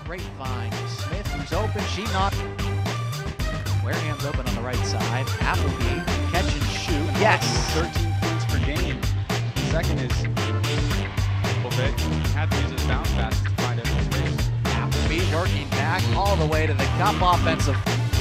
Grapevine. Smith, who's open, she knocked. Wareham's open on the right side. Appleby, catch and shoot. Yes! 13 points per game. The second is a little bit. Had to use his bounce pass to find open space. Appleby working back all the way to the cup. Offensive.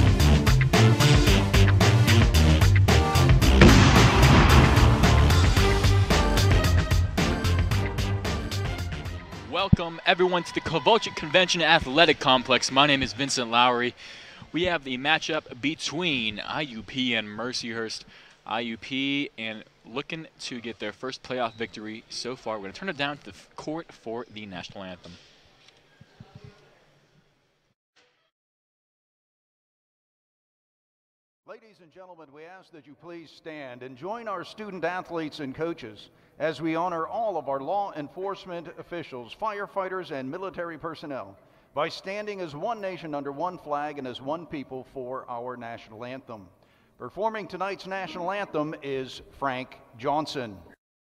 Welcome everyone to the Kovalchik Convention Athletic Complex. My name is Vincent Lowry. We have the matchup between IUP and Mercyhurst. IUP and looking to get their first playoff victory so far. We're going to turn it down to the court for the national anthem. Ladies and gentlemen, we ask that you please stand and join our student athletes and coaches as we honor all of our law enforcement officials, firefighters, and military personnel by standing as one nation under one flag and as one people for our national anthem. Performing tonight's national anthem is Frank Johnson.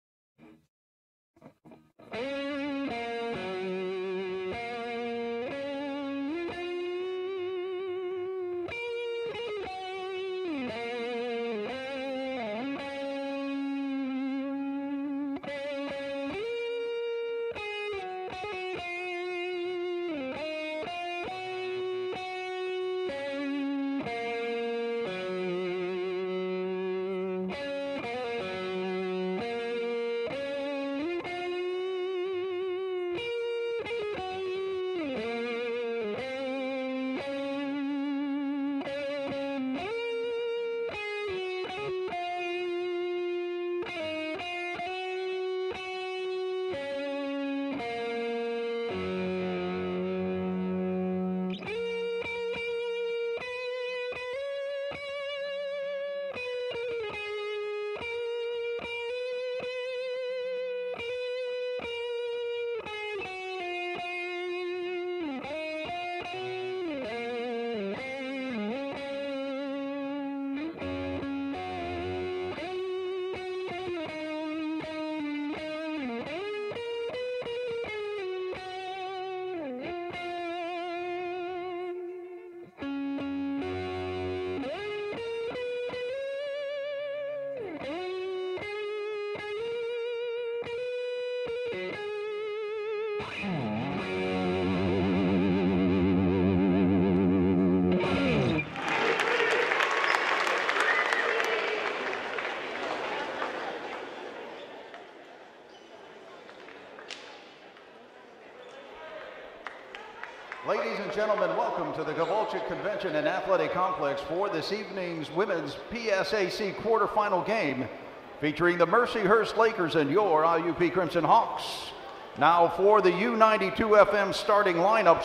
Ladies and gentlemen, welcome to the Kovalchik Convention and Athletic Complex for this evening's women's PSAC quarterfinal game featuring the Mercyhurst Lakers and your IUP Crimson Hawks. Now for the U92 FM starting lineups.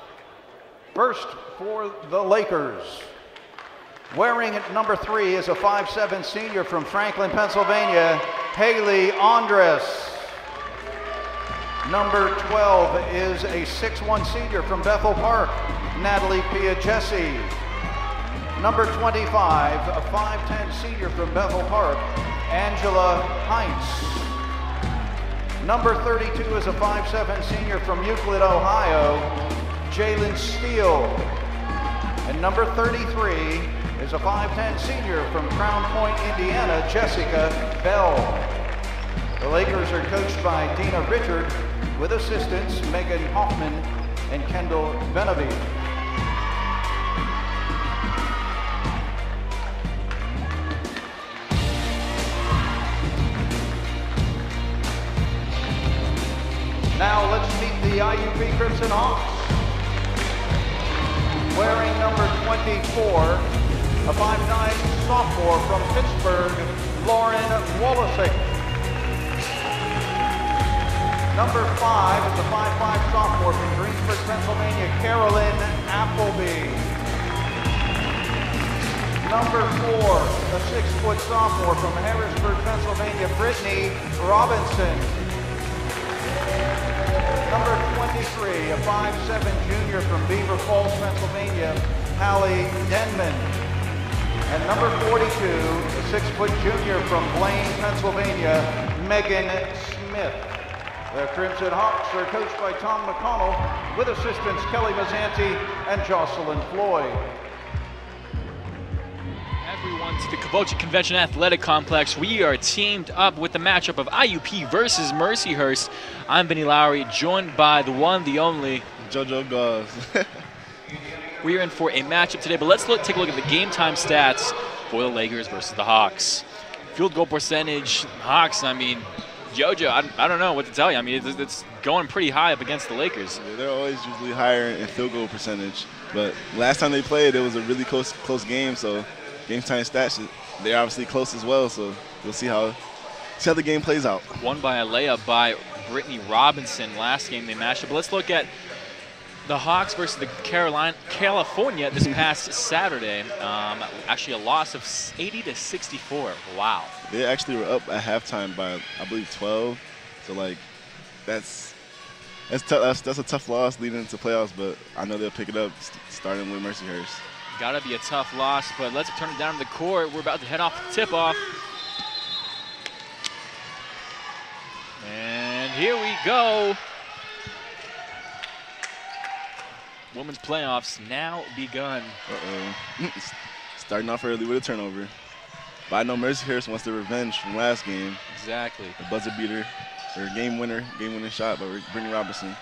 First for the Lakers. Wearing number 3 is a 5'7" senior from Franklin, Pennsylvania, Haley Andres. Number 12 is a 6'1" senior from Bethel Park, Natalie Piagesi. Number 25, a 5'10" senior from Bethel Park, Angela Heinz. Number 32 is a 5'7" senior from Euclid, Ohio, Jalen Steele. And number 33 is a 5'10" senior from Crown Point, Indiana, Jessica Bell. The Lakers are coached by Dina Richard, with assistants Megan Hoffman and Kendall Benavie. Now let's meet the IUP Crimson Hawks. Wearing number 24, a 5'9" sophomore from Pittsburgh, Lauren Wolosik. Number 5 is a 5'5" sophomore from Greensburg, Pennsylvania, Carolyn Appleby. Number 4, a 6' sophomore from Harrisburg, Pennsylvania, Brittany Robinson. Number 23, a 5'7" junior from Beaver Falls, Pennsylvania, Hallie Denman. And number 42, a 6' junior from Blaine, Pennsylvania, Megan Smith. The Crimson Hawks are coached by Tom McConnell with assistants Kelly Mazzanti and Jocelyn Floyd. Everyone to the Caboche Convention Athletic Complex. We are teamed up with the matchup of IUP versus Mercyhurst. I'm Vinny Lowry, joined by the one, the only JoJo Gauze. We are in for a matchup today, but let's take a look at the game time stats for the Lakers versus the Hawks. Field goal percentage, Hawks, I mean, JoJo, I don't know what to tell you. I mean, it's going pretty high up against the Lakers. Yeah, they're always usually higher in field goal percentage, but last time they played, it was a really close game, so game time stats, they're obviously close as well, so we'll see how the game plays out. Won by a layup by Brittany Robinson last game they matched up. But let's look at the Hawks versus the California this past Saturday. Actually a loss of 80-64. Wow. They actually were up at halftime by, I believe, 12. So, like, that's a tough loss leading into playoffs, but I know they'll pick it up starting with Mercyhurst. Gotta be a tough loss, but let's turn it down to the court. We're about to head off the tip-off. And here we go. Women's playoffs now begun. Starting off early with a turnover. But I know Mercyhurst wants the revenge from last game. Exactly. The buzzer beater, or game winning shot by Brittany Robinson.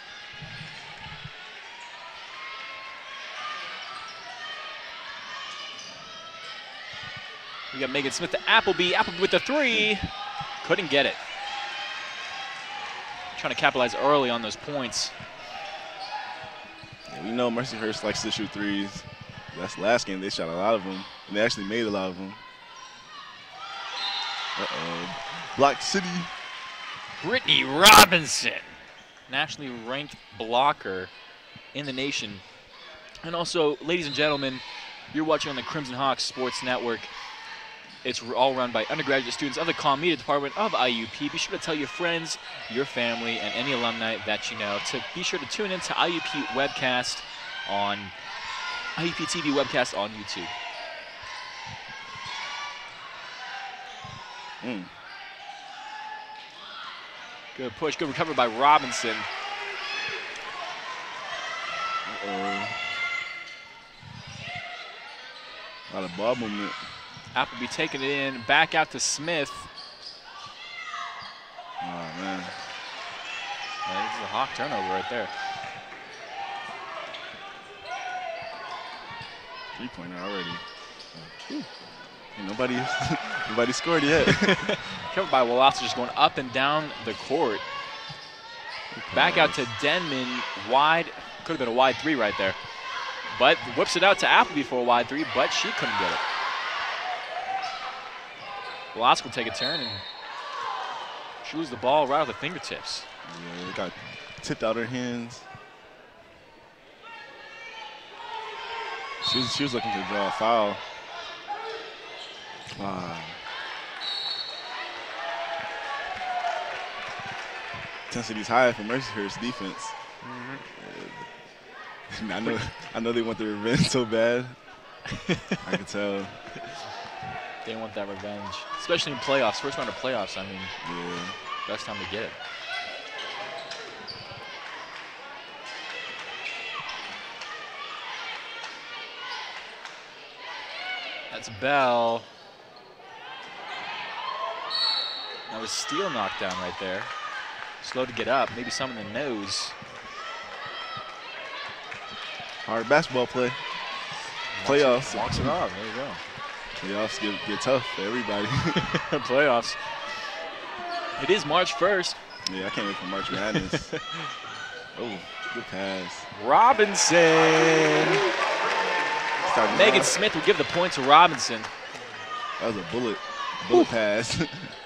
We got Megan Smith to Appleby. Appleby with the three. Couldn't get it. Trying to capitalize early on those points. Yeah, we know Mercyhurst likes to shoot threes. That's last game. They shot a lot of them, and they actually made a lot of them. Block City. Brittany Robinson, nationally ranked blocker in the nation. And also, ladies and gentlemen, you're watching on the Crimson Hawks Sports Network. It's all run by undergraduate students of the Comm Media Department of IUP. Be sure to tell your friends, your family, and any alumni that you know to be sure to tune in to IUP webcast on IUP TV webcast on YouTube. Good push, good recovery by Robinson. A lot of ball movement. Appleby taking it in, back out to Smith. Oh, man. Yeah, this is a Hawk turnover right there. Three-pointer already. Nobody scored yet. Covered by Wolofsky, just going up and down the court. Back out to Denman, wide. Could have been a wide three right there. But whips it out to Appleby for a wide three, but she couldn't get it. Wolofsky will take a turn and shoots the ball right off the fingertips. Yeah, it got tipped out her hands. She was looking to draw a foul. Intensity's high for Mercyhurst defense. I know they want the revenge so bad. I can tell. They want that revenge, especially in playoffs. First round of playoffs, I mean, Yeah. best time to get it. That's Bell. That was Steele knocked down right there. Slow to get up, maybe some in the nose. Hard basketball play. Playoffs. Walks it off, there you go. Playoffs get tough for everybody. Playoffs. It is March 1st. Yeah, I can't wait for March Madness. Oh, good pass. Robinson. Starting Megan off. Smith will give the point to Robinson. That was a bullet pass.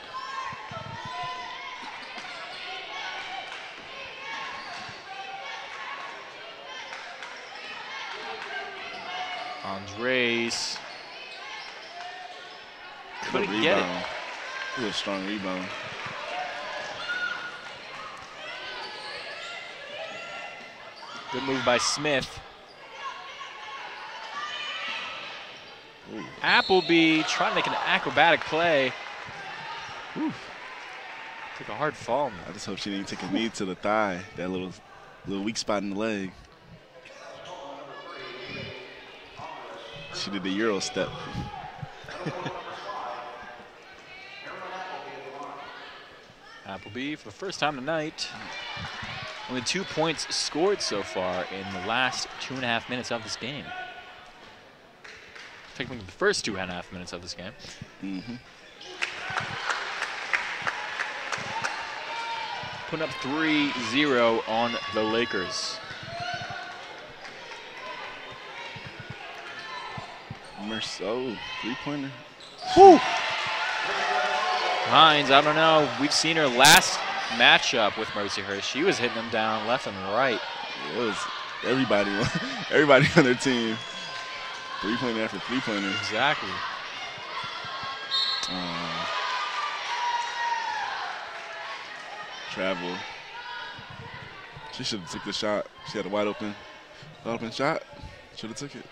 Andres. Good Couldn't get it. rebound. It was a strong rebound. Good move by Smith. Appleby trying to make an acrobatic play. To Took a hard fall. I just hope she didn't take a knee to the thigh, that little weak spot in the leg. She did the Euro step. Appleby for the first time tonight. Only 2 points scored so far in the last 2.5 minutes of this game. Technically the first 2.5 minutes of this game. Mm-hmm. Putting up 3-0 on the Lakers. Oh, three-pointer. Woo! Hines, I don't know. We've seen her last matchup with Mercyhurst. She was hitting them down left and right. It was everybody on their team. Three-pointer after three-pointer. Exactly. Travel. She should have took the shot. She had a wide open shot. Should have took it.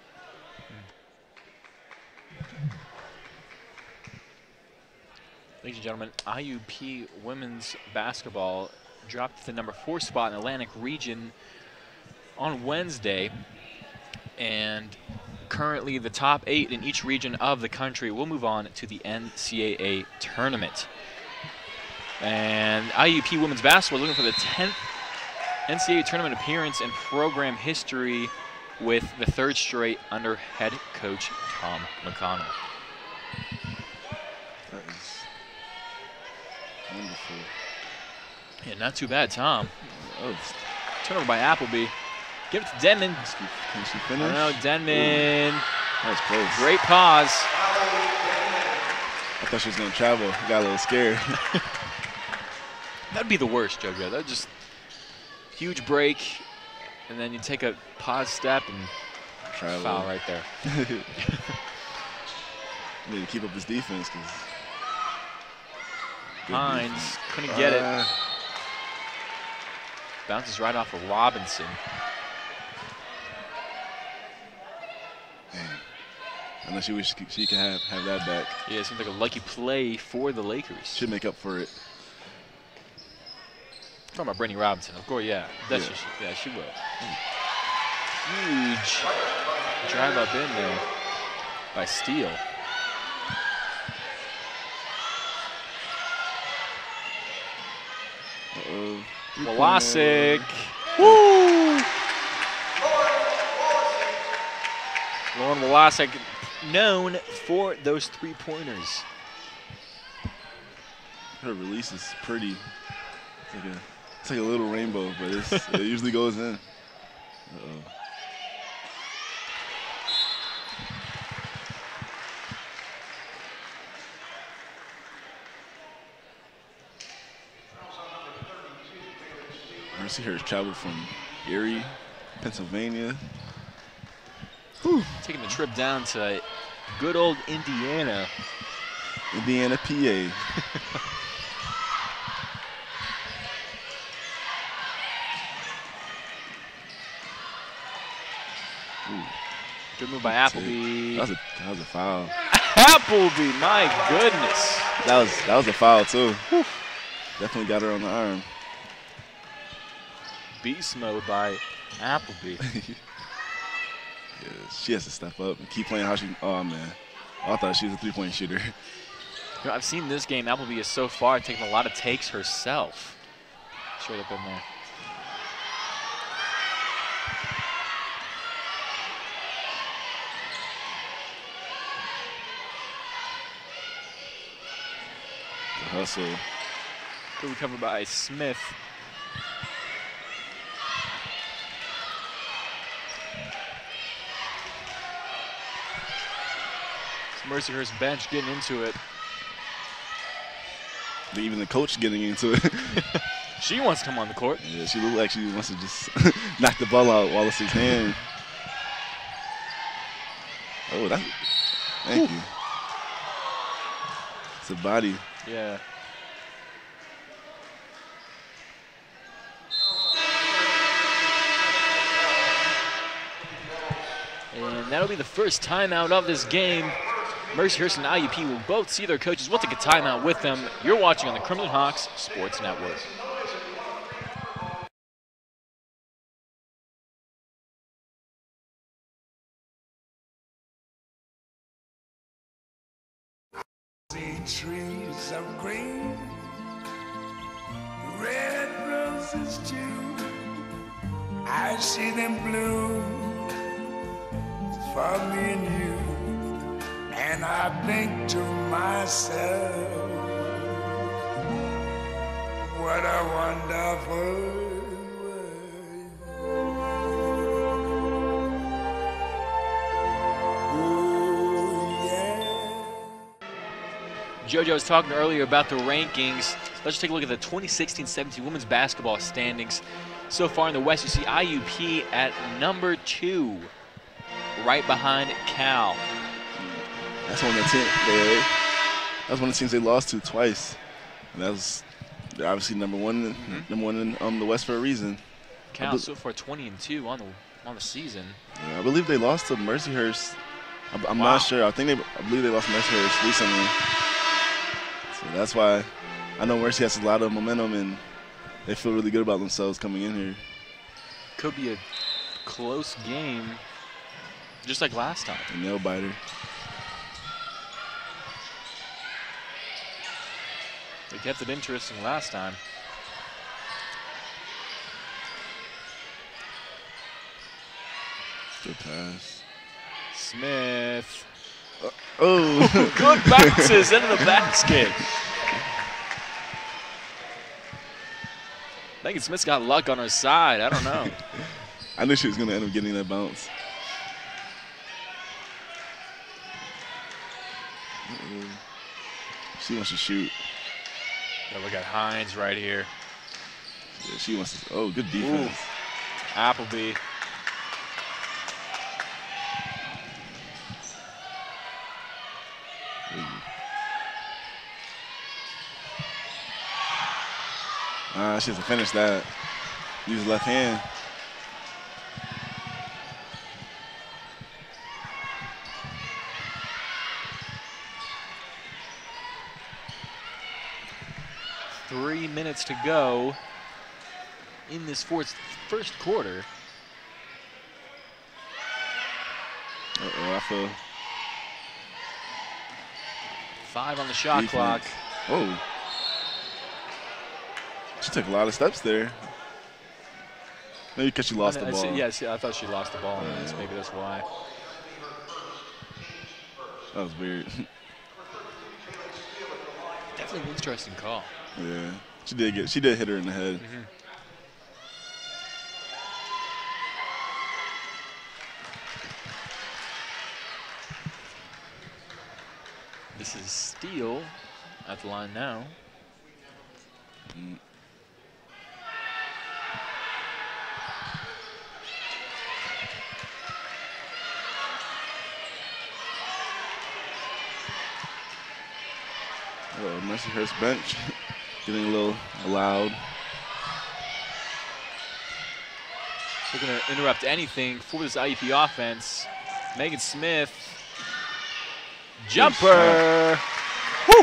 Ladies and gentlemen, IUP women's basketball dropped to the number 4 spot in the Atlantic region on Wednesday. And currently the top 8 in each region of the country will move on to the NCAA tournament. And IUP women's basketball is looking for the 10th NCAA tournament appearance in program history with the 3rd straight under head coach Tom McConnell. That is wonderful. Yeah, not too bad, Tom. Oh, Turnover by Appleby. Give it to Denman. can she finish? I don't know, Denman. That was close. Great pause. I thought she was going to travel. Got a little scared. That'd be the worst, JoJo. That'd just huge break, and then you take a pause step and Travel. foul right there. Need to keep up his defense. Hines couldn't get it. Bounces right off of Robinson. Man. Unless you wish she could have that back. Yeah, it seems like a lucky play for the Lakers. Should make up for it. Talking about Brittany Robinson, of course, yeah. That's Yeah. she will. Huge drive up in there by Steele. Uh-oh. Walasic. Woo! Lauren Walasic, known for those 3-pointers. Her release is pretty. It's like a little rainbow, but it usually goes in. Uh-oh. Mercyhurst traveled from Erie, Pennsylvania. Whew. Taking the trip down to good old Indiana. Indiana, PA. Good move by Appleby. That was a foul. Appleby, my goodness. That was a foul too. Whew. Definitely got her on the arm. Beast mode by Appleby. Yeah, she has to step up and keep playing how she. Oh man, I thought she was a 3-point shooter. You know, I've seen this game. Appleby is so far taking a lot of takes herself. Straight up in there. The hustle. Good recovery by Smith. Mercyhurst bench getting into it. Even the coach getting into it. She wants to come on the court. Yeah, she looked like she wants to just knock the ball out Wallace's hand. Oh, that's. Thank you. It's a body. Yeah. And that'll be the first timeout of this game. Mercyhurst and IUP will both see their coaches. We'll take a timeout with them. You're watching on the Crimson Hawks Sports Network. See trees of green, red roses too. I see them bloom for me and you, and I think to myself, what a wonderful world. Oh, yeah. JoJo was talking earlier about the rankings. Let's take a look at the 2016-17 women's basketball standings. So far in the West, you see IUP at number 2, right behind Cal. That's one of the teams they lost to twice. And that was they're obviously number one in the West for a reason. Cal so far 20-2 on the season. Yeah, I believe they lost to Mercyhurst. I'm not sure. I believe they lost to Mercyhurst recently. So that's why I know Mercy has a lot of momentum and they feel really good about themselves coming in here. Could be a close game, just like last time. A nail biter. They kept it interesting last time. Good pass. Smith. Oh. Good bounces into the basket. I think Smith's got luck on her side. I don't know. I knew she was going to end up getting that bounce. She wants to shoot. Yeah, look at Hines right here. Yeah, she wants to. Oh, good defense. Ooh. Appleby. She has to finish that. Use the left hand. Three minutes to go in this first quarter. I feel. 5 on the shot defense. clock. Oh. She took a lot of steps there. Maybe because she lost the ball. Yeah, I thought she lost the ball. Maybe that's why. That was weird. Definitely an interesting call. Yeah, she did hit her in the head. This is Steele at the line now. Mercyhurst bench getting a little loud. They're going to interrupt anything for this IUP offense. Megan Smith. Jumper. Woo!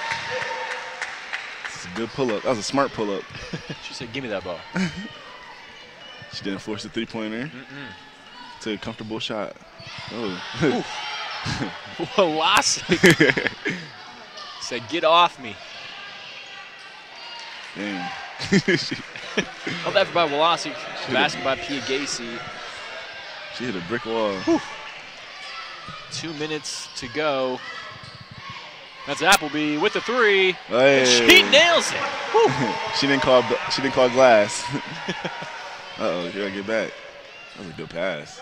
It's a good pull-up. That was a smart pull-up. She said, give me that ball. She didn't force the three-pointer. Took a comfortable shot. Oh. Velocity. Said, get off me. Damn. Not that by Velocity. Basket by Pia Gacy. She hit a brick wall. Whew. 2 minutes to go. That's Appleby with the 3. Hey. And she nails it. She didn't call glass. Uh-oh, you gotta get back. That was a good pass.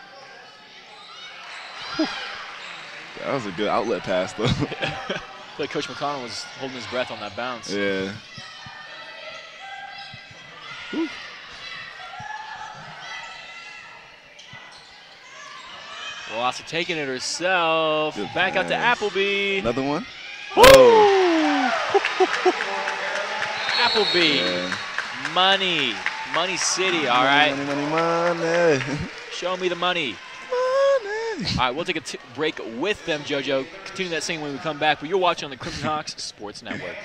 That was a good outlet pass, though. I feel like Coach McConnell was holding his breath on that bounce. Yeah. Whew. Velocity taking it herself. Good Back out to pass. Appleby. Another one? Woo! Oh. Appleby. Yeah. Money. Money City, all right? Money. Show me the money. Money. All right, we'll take a break with them, JoJo. Continue that same when we come back. But you're watching on the Crimson Hawks Sports Network.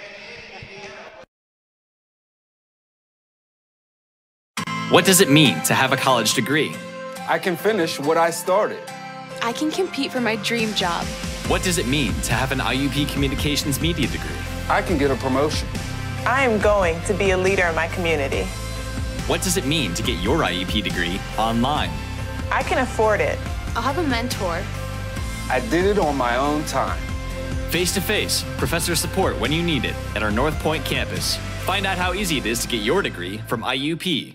What does it mean to have a college degree? I can finish what I started. I can compete for my dream job. What does it mean to have an IUP Communications Media degree? I can get a promotion. I am going to be a leader in my community. What does it mean to get your IUP degree online? I can afford it. I'll have a mentor. I did it on my own time. Face-to-face, professor support when you need it at our North Point campus. Find out how easy it is to get your degree from IUP.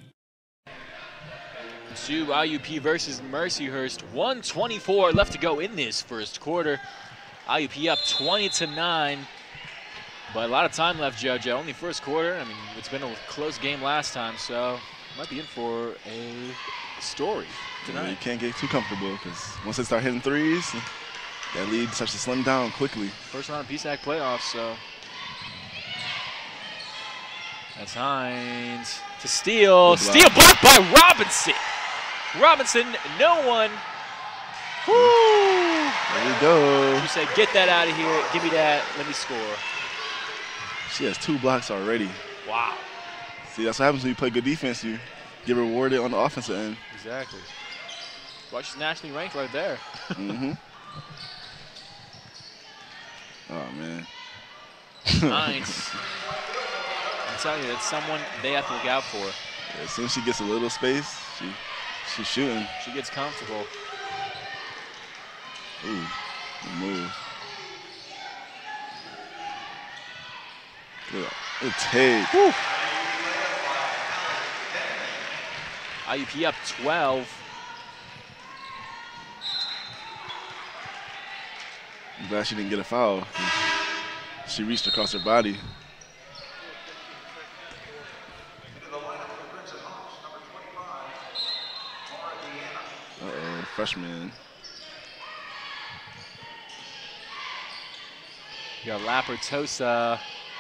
To IUP versus Mercyhurst. 1:24 left to go in this first quarter. IUP up 20-9. But a lot of time left, JoJo. Only first quarter. I mean, it's been a close game last time, so might be in for a story tonight. Yeah, you can't get too comfortable because once they start hitting threes, that lead starts to slim down quickly. First round of KCAC playoffs, so. That's Hines to steal. Steal blocked by Robinson. Robinson, no one. Woo! There we go. You say, get that out of here. Give me that. Let me score. She has 2 blocks already. Wow. See, that's what happens when you play good defense. You get rewarded on the offensive end. Exactly. Well, she's nationally ranked right there. Mm-hmm. Oh, man. Nice. I'm telling you, that's someone they have to look out for. Yeah, as soon as she gets a little space, she's shooting. She gets comfortable. Ooh, good move. Good take. Woo. IUP up 12. I'm glad she didn't get a foul. She reached across her body. Uh-oh, freshman. You got Lapertosa.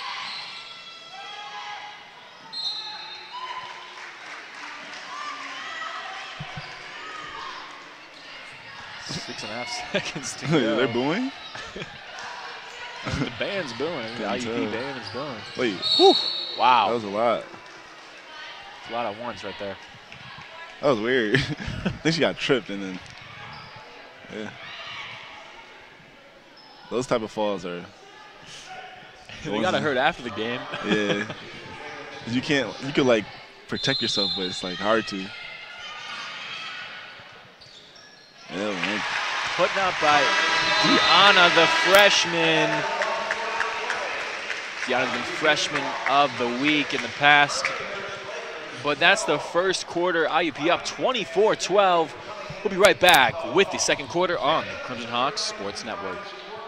Six and a half seconds to go. They're booing? The band's booing. The IUP band is booing. Wait. Whew. Wow. That was a lot. That's a lot of ones right there. That was weird. I think she got tripped and then, yeah. Those type of falls are. They got hurt after the game. Yeah. You could like protect yourself, but it's like hard to. Yeah, man. Putting up by Deanna, the freshman. Deanna's been freshman of the week in the past. But that's the first quarter. IUP up 24-12. We'll be right back with the second quarter on the Crimson Hawks Sports Network.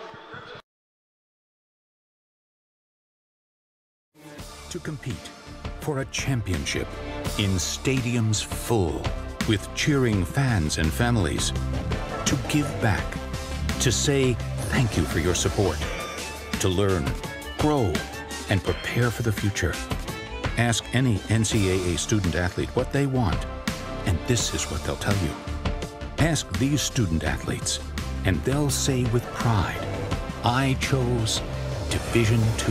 To compete for a championship in stadiums full with cheering fans and families. To give back. To say thank you for your support. To learn, grow, and prepare for the future. Ask any NCAA student athlete what they want, and this is what they'll tell you. Ask these student athletes, and they'll say with pride, I chose Division II.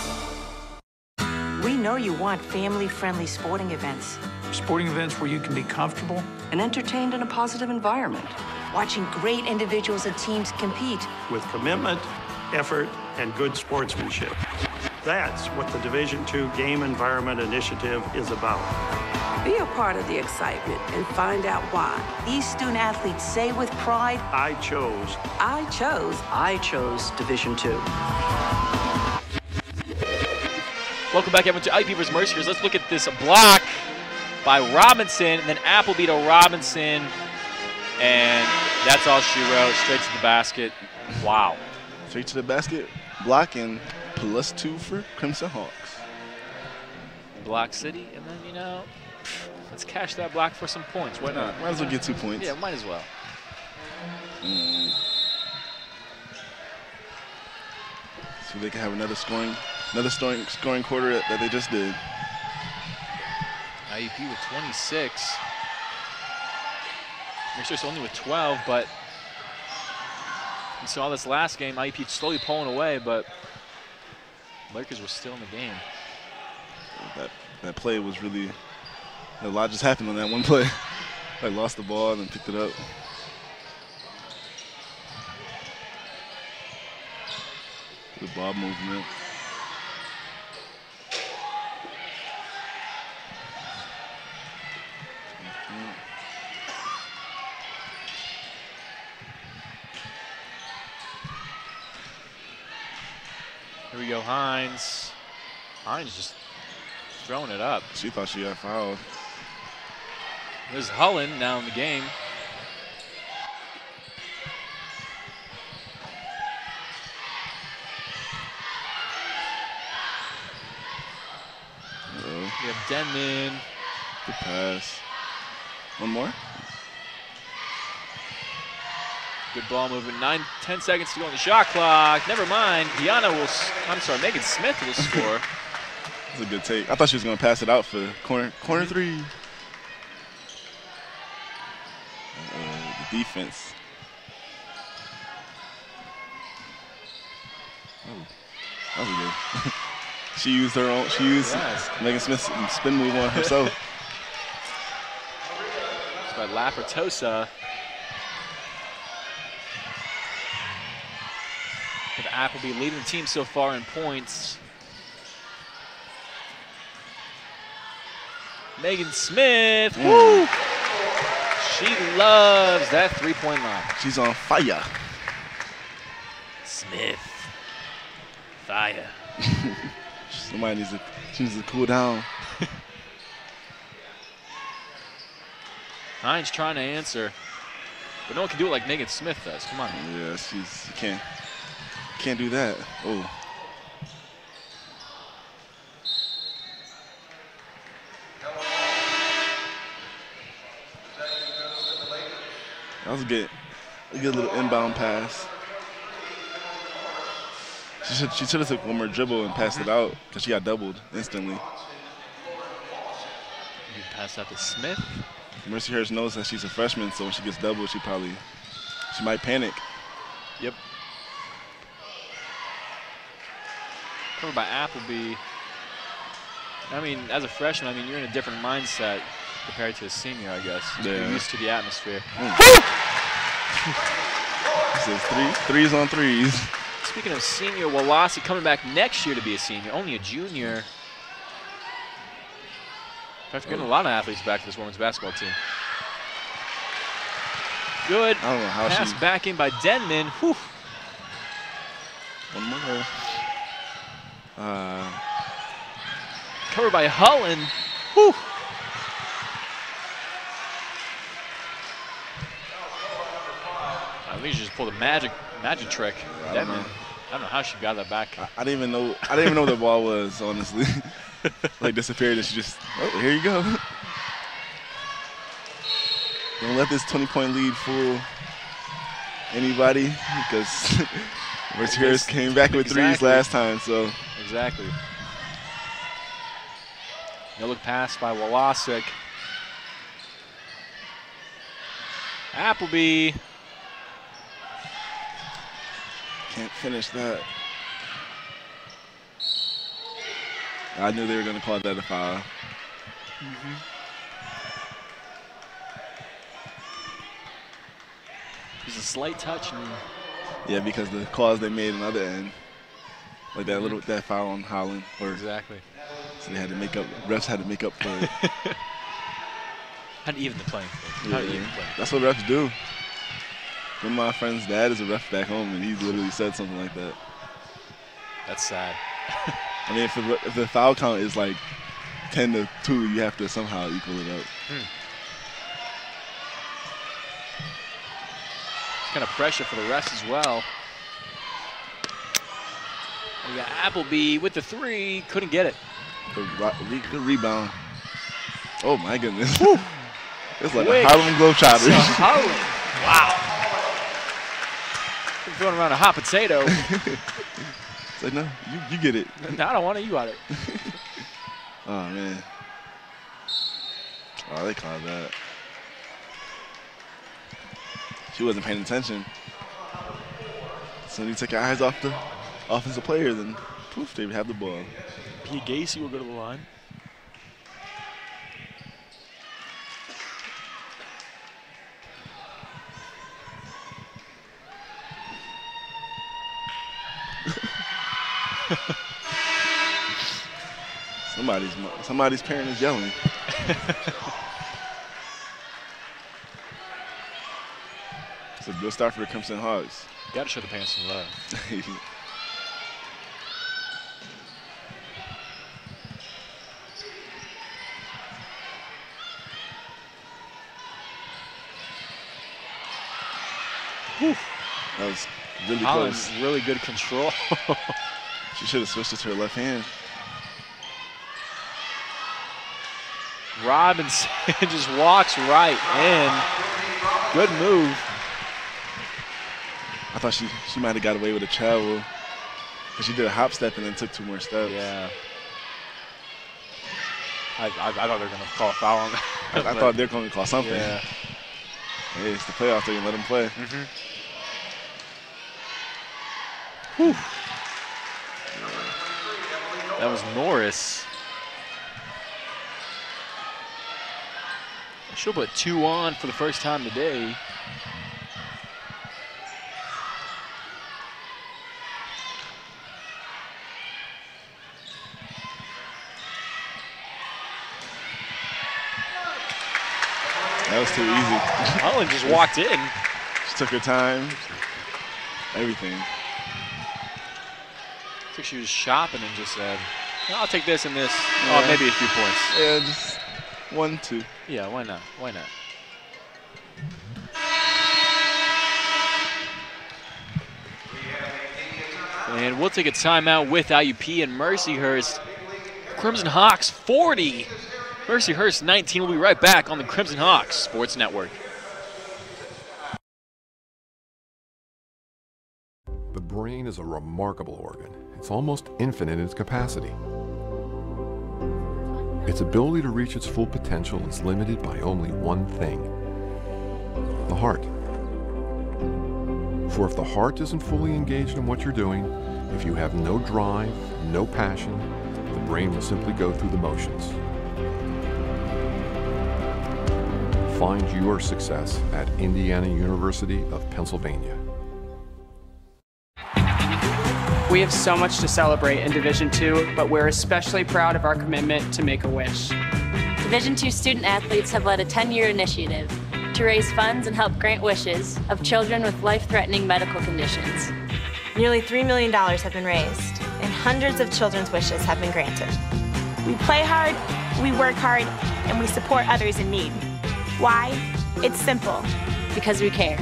We know you want family-friendly sporting events. Sporting events where you can be comfortable and entertained in a positive environment. Watching great individuals and teams compete. With commitment, effort, and good sportsmanship. That's what the Division II Game Environment Initiative is about. Be a part of the excitement and find out why. These student athletes say with pride, I chose Division II. Welcome back, everyone, to IUP versus Mercyhurst. Let's look at this block by Robinson, and then Appleby to Robinson, and that's all she wrote. Straight to the basket. Wow. Straight to the basket, block, and +2 for Crimson Hawks. Block City, and then, you know, let's cash that block for some points. Why not? Might as well get 2 points. Yeah, might as well. So they can have another scoring quarter that they just did. IUP with 26. Mercyhurst only with 12, but You saw this last game, IUP slowly pulling away, but Lakers were still in the game. That play was really, a lot just happened on that one play. I lost the ball and then picked it up. Good ball movement. Here we go, Hines. Hines just throwing it up. She thought she got fouled. There's Hullen now in the game. We have Denman. Good pass. One more. Good ball movement. 10 seconds to go on the shot clock. Never mind. Megan Smith will score. That's a good take. I thought she was going to pass it out for corner three. The defense. Oh, that was good. She used her own. She used Megan Smith's spin move on herself. It's by Lapertosa. With Appleby leading the team so far in points. Megan Smith. Woo! She loves that three-point line. She's on fire. Smith. Fire. Somebody needs to cool down. Hines trying to answer, but no one can do it like Megan Smith does. Come on. Yeah, can't do that. Oh. That was a good little inbound pass. She should have took one more dribble and passed it out because she got doubled instantly. You pass out to Smith. Mercyhurst knows that she's a freshman, so when she gets doubled, she might panic. Yep. Covered by Appleby. I mean, as a freshman, you're in a different mindset compared to a senior, I guess. Yeah. You're used to the atmosphere. He says threes on threes. Speaking of senior, Walasi coming back next year to be a senior, only a junior. In fact, we're getting a lot of athletes back to this women's basketball team. Good pass back in by Denman. Whew. One more. Covered by Hullen. Whew. I think she just pulled a magic trick. Denman. I don't know how she got that back. I didn't even know what the ball was, honestly. Like disappeared and she just, oh, here you go. Don't let this 20-point lead fool anybody because Mercyhurst came back with threes last time, so. Exactly. No look pass by Walasic. Appleby. Can't finish that. I knew they were going to call that a foul. There's a slight touch. Yeah, because the calls they made on the other end, like that foul on Holland. Exactly. So they had to make up. Refs had to make up for it. How to even the playing field. Yeah, that's what refs do. One of my friend's dad is a ref back home, and he literally said something like that. That's sad. I mean, if the foul count is like 10-2, you have to somehow equal it up. Kind of pressure for the refs as well. We got Appleby with the three, couldn't get it. Good rebound. Oh my goodness. It's like a Harlem Globetrotter. Wow. Throwing around a hot potato. It's like, no, you get it. No, I don't want it, you got it. Oh, man. Oh, they called that. She wasn't paying attention. So when you take your eyes off the offensive player, then poof, they have the ball. P. Gacy will go to the line. Somebody's parent is yelling. It's a good start for the Crimson Hawks. Got to show the parents some love. Whew. That was really Holland's close. Really good control. She should have switched it to her left hand. Robinson just walks right in. Good move. I thought she might have got away with a travel, because she did a hop step and then took 2 more steps. Yeah. I thought they were going to call a foul on that. I thought they were going to call something. Yeah. Hey, it's the playoffs. They can let them play. Whew. That was Norris. She'll put 2 on for the first time today. That was too easy. Holland just walked in. She took her time. Everything. Looks like she was shopping and just said, I'll take this and this. Yeah. Oh, maybe a few points. Yeah, just 1, 2. Yeah, why not? Why not? And we'll take a timeout with IUP and Mercyhurst. Crimson Hawks 40. Mercyhurst 19. We'll be right back on the Crimson Hawks Sports Network. The brain is a remarkable organ. It's almost infinite in its capacity. Its ability to reach its full potential is limited by only one thing: the heart. For if the heart isn't fully engaged in what you're doing, if you have no drive, no passion, the brain will simply go through the motions. Find your success at Indiana University of Pennsylvania. We have so much to celebrate in Division II, but we're especially proud of our commitment to Make-A-Wish. Division II student athletes have led a 10-year initiative to raise funds and help grant wishes of children with life-threatening medical conditions. Nearly $3 million have been raised, and hundreds of children's wishes have been granted. We play hard, we work hard, and we support others in need. Why? It's simple. Because we care.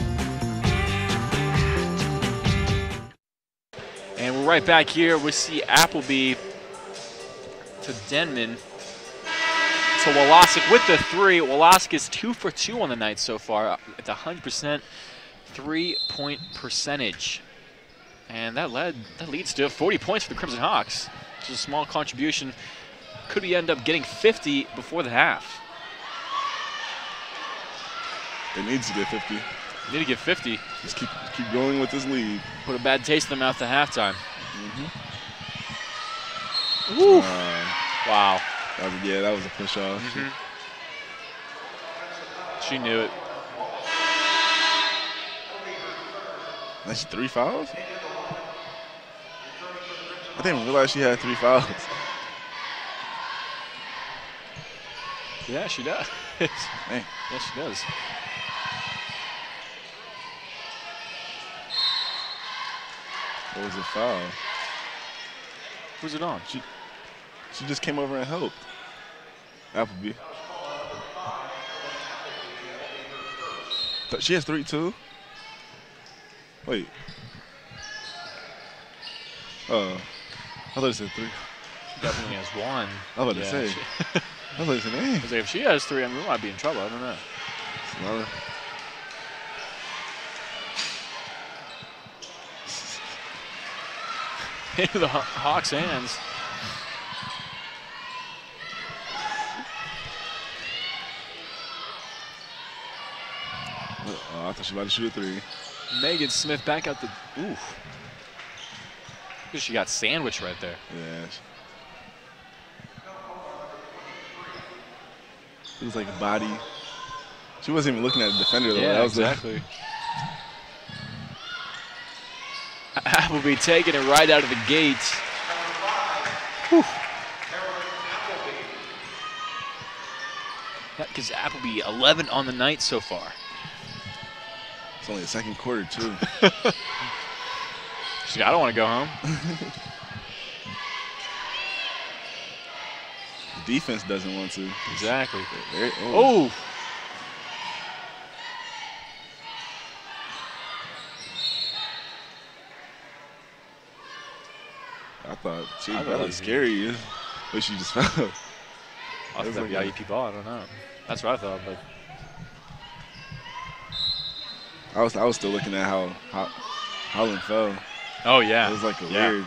And we're right back here. We see Appleby to Denman. So Wolosik with the 3. Wolosik is 2 for 2 on the night so far at the 100% 3-point percentage. And that leads to 40 points for the Crimson Hawks. Which is a small contribution. Could we end up getting 50 before the half? It needs to get 50. Need to get 50. Just keep going with this lead. Put a bad taste in the mouth at halftime. Woo. Wow. That was a push off. She knew it. That's 3 fouls? I didn't even realize she had 3 fouls. Yeah, she does. Man. Yes, she does. What was the foul? Who's it on? She just came over and helped. Appleby. She has 3 too? Wait. I thought it said 3. She definitely has 1. I was about to say. I thought it said, man. If she has 3, I mean, we might be in trouble. I don't know. Into the Hawks' hands. I thought she was about to shoot a 3. Megan Smith back out the. Ooh. She got sandwiched right there. Yeah. It was like a body. She wasn't even looking at the defender though. Yeah, That was exactly. Appleby taking it right out of the gate. Whew. That gives Appleby 11 on the night so far. It's only the second quarter too. She's like, I don't want to go home. The defense doesn't want to. Exactly. Oh. I thought that was scary. But she just fell. I thought that would be IUP ball. I don't know. That's what I thought, but I was still looking at how Holland fell. Oh yeah. It was like weird.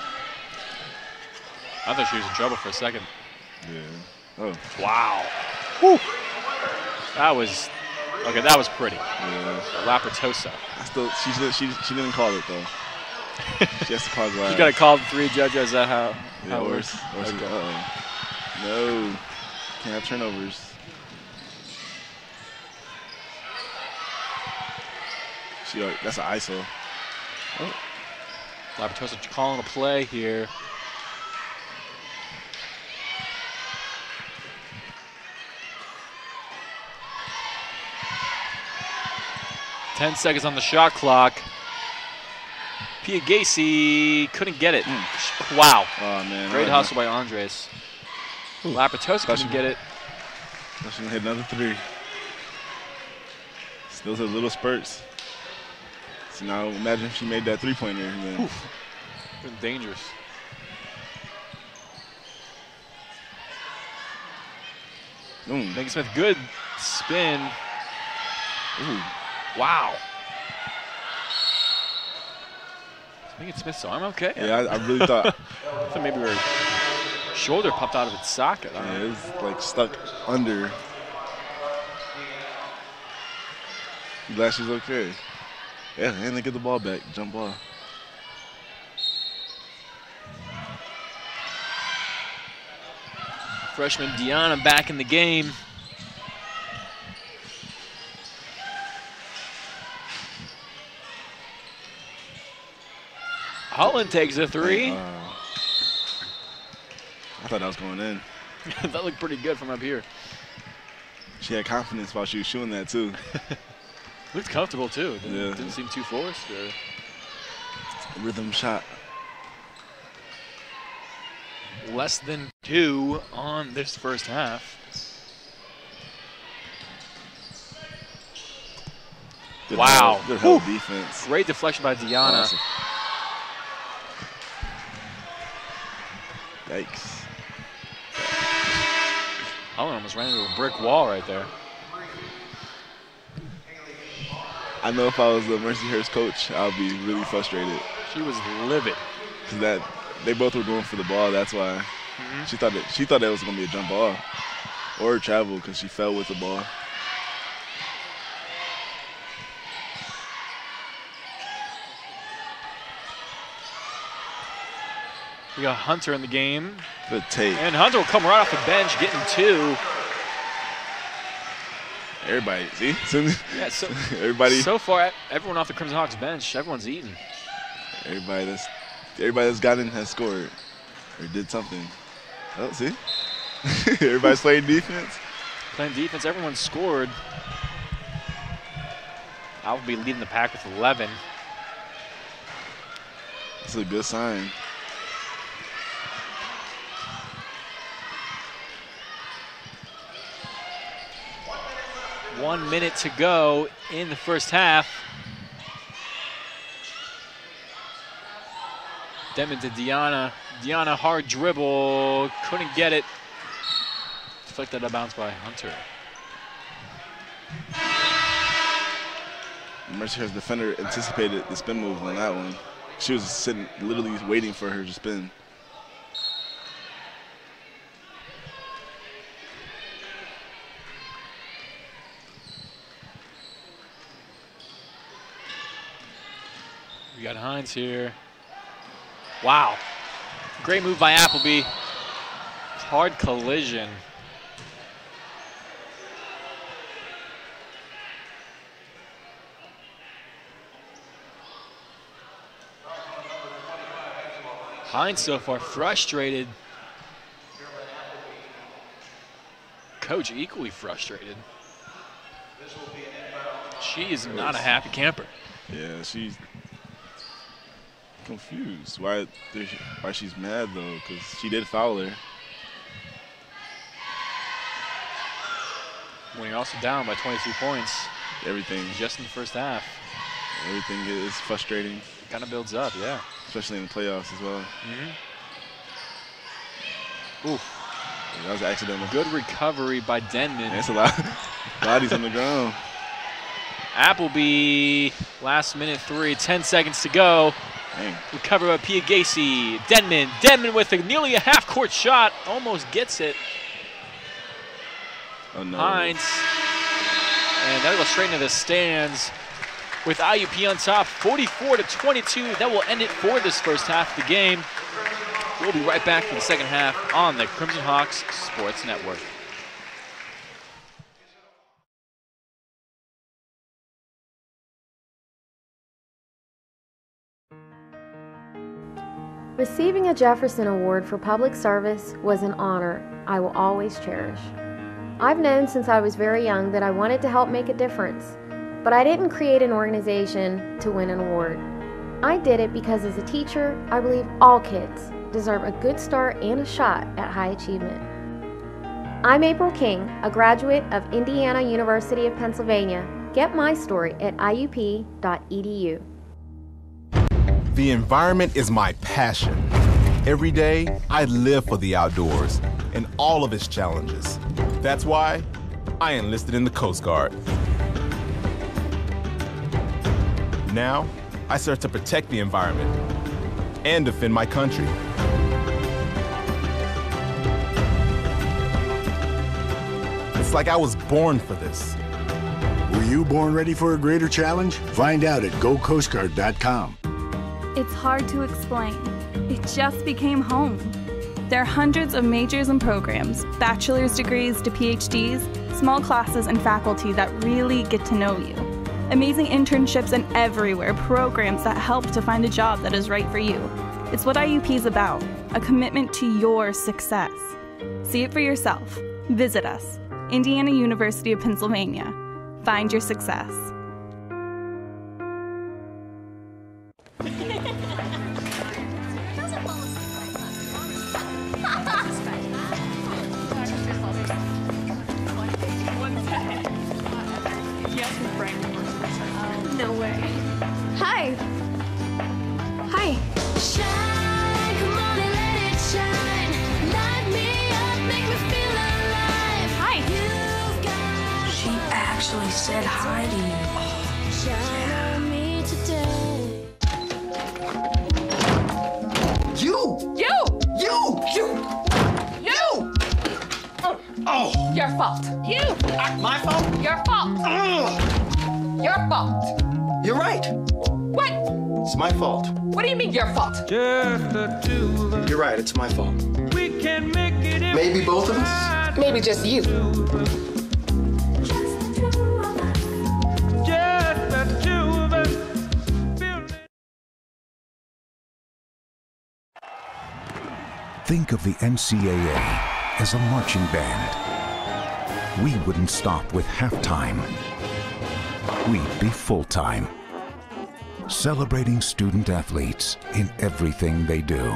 I thought she was in trouble for a second. Yeah. Oh. Wow. Whew. That was okay. That was pretty. Yeah. Lapratosa. She didn't call it though. She has to call glass. You got to call the 3 judges. Is that how? Yeah, how it or works? uh-oh. No. Can't have turnovers. That's an ISO. Oh. Lapratosa calling a play here. Ten seconds on the shot clock. Pia Gacy couldn't get it. Wow. Oh, man. Great hustle by Andres. Lapratosa couldn't get it. She's going to hit another 3. Those are little spurts. So now imagine if she made that 3-pointer. Been dangerous. Megan Smith, good spin. Ooh. Wow. Is Megan Smith's arm okay? Yeah, I really thought. I thought maybe her shoulder popped out of its socket. Yeah, it was like stuck under. Glad she's okay. Yeah, and they get the ball back. Jump ball. Freshman Deanna back in the game. Holland takes a 3. I thought that was going in. That looked pretty good from up here. She had confidence while she was shooting that too. Looked comfortable too. Didn't seem too forced. Rhythm shot. Less than 2 on this first half. Wow. Good help defense. Great deflection by Deanna. Awesome. Yikes. Holland almost ran into a brick wall right there. I know if I was the Mercyhurst coach, I'll be really frustrated. She was livid. Because they both were going for the ball. That's why she thought that was going to be a jump ball or a travel because she fell with the ball. We got Hunter in the game. Good take. And Hunter will come right off the bench, getting 2. Everybody, see? Yeah, so, everybody. So far, everyone off the Crimson Hawks bench, everyone's eating. Everybody that's gotten has scored or did something. Oh, see? Everybody's playing defense. Playing defense, everyone scored. I'll be leading the pack with 11. That's a good sign. One minute to go in the first half. Demon to Deanna. Deanna, hard dribble. Couldn't get it. Deflected out of bounds by Hunter. Mercyhurst defender anticipated the spin move on that one. She was sitting, literally waiting for her to spin. We got Hines here. Wow. Great move by Appleby. Hard collision. Hines so far frustrated. Coach equally frustrated. She is not a happy camper. Yeah, she's confused. Why she's mad though? Because she did foul her. When you're also down by 22 points. Everything. Just in the first half. Everything is frustrating. It kind of builds up, yeah. Especially in the playoffs as well. Oof. Yeah, that was accidental. Good recovery by Denman. That's a lot. Bodies on the ground. Appleby, last minute 3, 10 seconds to go. Dang. Recovered by Pia Gacy. Denman with nearly a half-court shot. Almost gets it. Oh, no. Hines. And that'll go straight into the stands with IUP on top, 44-22. That will end it for this first half of the game. We'll be right back for the second half on the Crimson Hawks Sports Network. Receiving a Jefferson Award for public service was an honor I will always cherish. I've known since I was very young that I wanted to help make a difference, but I didn't create an organization to win an award. I did it because as a teacher, I believe all kids deserve a good start and a shot at high achievement. I'm April King, a graduate of Indiana University of Pennsylvania. Get my story at iup.edu. The environment is my passion. Every day, I live for the outdoors and all of its challenges. That's why I enlisted in the Coast Guard. Now, I serve to protect the environment and defend my country. It's like I was born for this. Were you born ready for a greater challenge? Find out at gocoastguard.com. It's hard to explain. It just became home. There are hundreds of majors and programs, bachelor's degrees to PhDs, small classes and faculty that really get to know you. Amazing internships and everywhere, programs that help to find a job that is right for you. It's what IUP is about, a commitment to your success. See it for yourself. Visit us, Indiana University of Pennsylvania. Find your success. No way. Hi. Hi. Shine, come on and let it shine. Light me up, make me feel alive. Hi. You've got She actually said hi to you. shine on me today. Oh! Your fault. You! My fault? Your fault. Your fault. You're right. What? It's my fault. What do you mean your fault? You're right, it's my fault. We can make it. Maybe both of us? Maybe just you. Think of the NCAA as a marching band. We wouldn't stop with halftime. We'd be full-time, celebrating student athletes in everything they do.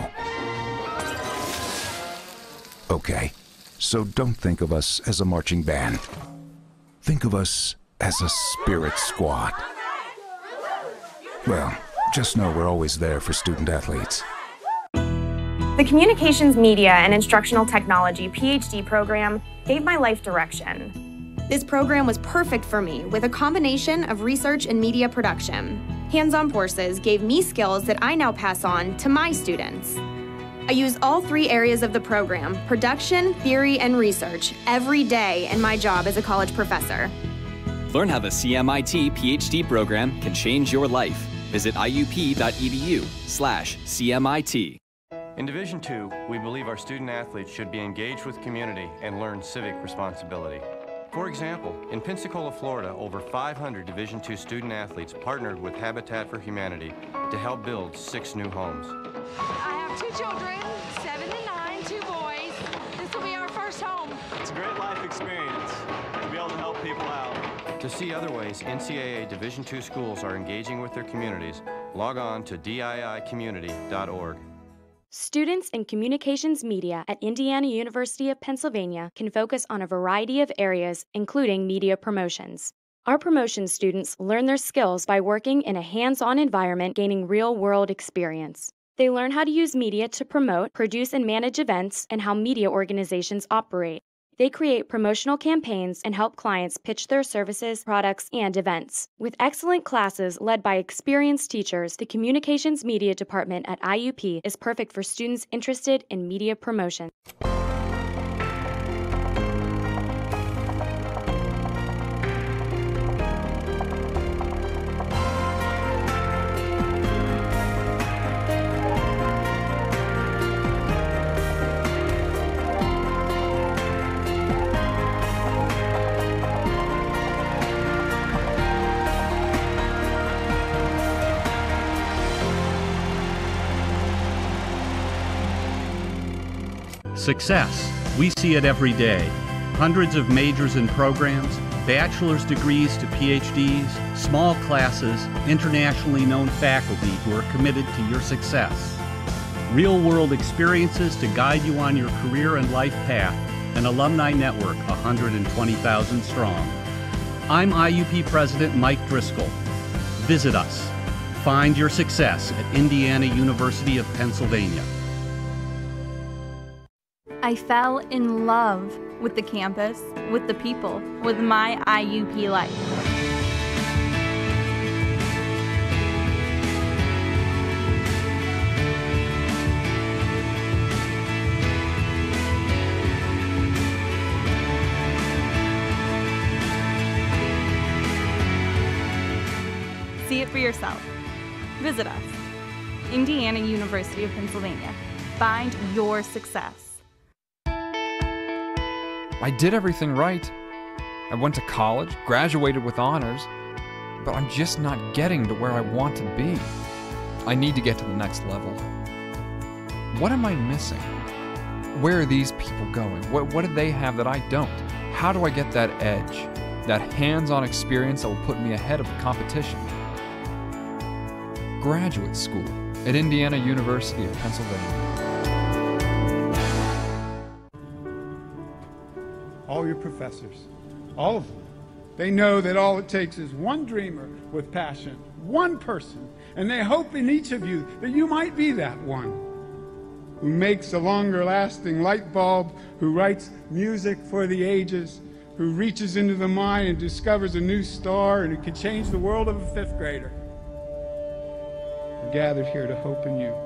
Okay, so don't think of us as a marching band. Think of us as a spirit squad. Well, just know we're always there for student athletes. The Communications, Media, and Instructional Technology PhD program gave my life direction. This program was perfect for me with a combination of research and media production. Hands-on courses gave me skills that I now pass on to my students. I use all three areas of the program, production, theory, and research, every day in my job as a college professor. Learn how the CMIT PhD program can change your life Visit iup.edu/CMIT. In Division II, we believe our student athletes should be engaged with community and learn civic responsibility. For example, in Pensacola, Florida, over 500 Division II student athletes partnered with Habitat for Humanity to help build 6 new homes. I have 2 children, 7 and 9, 2 boys. This will be our first home. It's a great life experience to be able to help people out. To see other ways NCAA Division II schools are engaging with their communities, log on to diicommunity.org. Students in communications media at Indiana University of Pennsylvania can focus on a variety of areas, including media promotions. Our promotions students learn their skills by working in a hands-on environment, gaining real-world experience. They learn how to use media to promote, produce, and manage events, and how media organizations operate. They create promotional campaigns and help clients pitch their services, products, and events. With excellent classes led by experienced teachers, the Communications Media Department at IUP is perfect for students interested in media promotion. Success. We see it every day. Hundreds of majors and programs, bachelor's degrees to PhDs, small classes, internationally known faculty who are committed to your success. Real-world experiences to guide you on your career and life path. An alumni network 120,000 strong. I'm IUP President Mike Driscoll. Visit us. Find your success at Indiana University of Pennsylvania. I fell in love with the campus, with the people, with my IUP life. See it for yourself. Visit us. Indiana University of Pennsylvania. Find your success. I did everything right. I went to college, graduated with honors, but I'm just not getting to where I want to be. I need to get to the next level. What am I missing? Where are these people going? What do they have that I don't? How do I get that edge, that hands-on experience that will put me ahead of the competition? Graduate school at Indiana University of Pennsylvania. All your professors, all of them, they know that all it takes is one dreamer with passion, one person, and they hope in each of you that you might be that one who makes a longer-lasting light bulb, who writes music for the ages, who reaches into the mind and discovers a new star, and who can change the world of a 5th grader. We're gathered here to hope in you.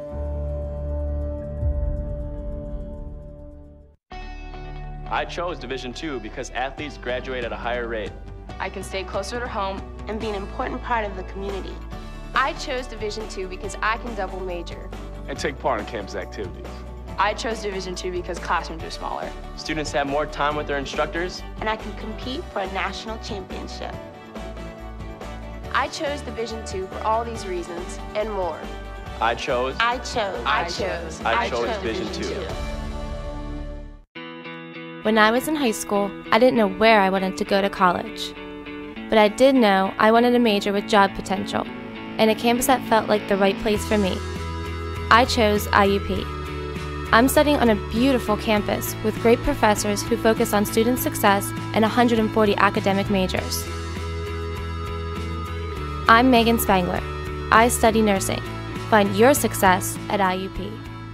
I chose Division II because athletes graduate at a higher rate. I can stay closer to home and be an important part of the community. I chose Division II because I can double major. And take part in campus activities. I chose Division II because classrooms are smaller. Students have more time with their instructors. And I can compete for a national championship. I chose Division II for all these reasons and more. I chose Division II. When I was in high school, I didn't know where I wanted to go to college. But I did know I wanted a major with job potential, and a campus that felt like the right place for me. I chose IUP. I'm studying on a beautiful campus with great professors who focus on student success and 140 academic majors. I'm Megan Spangler. I study nursing. Find your success at IUP.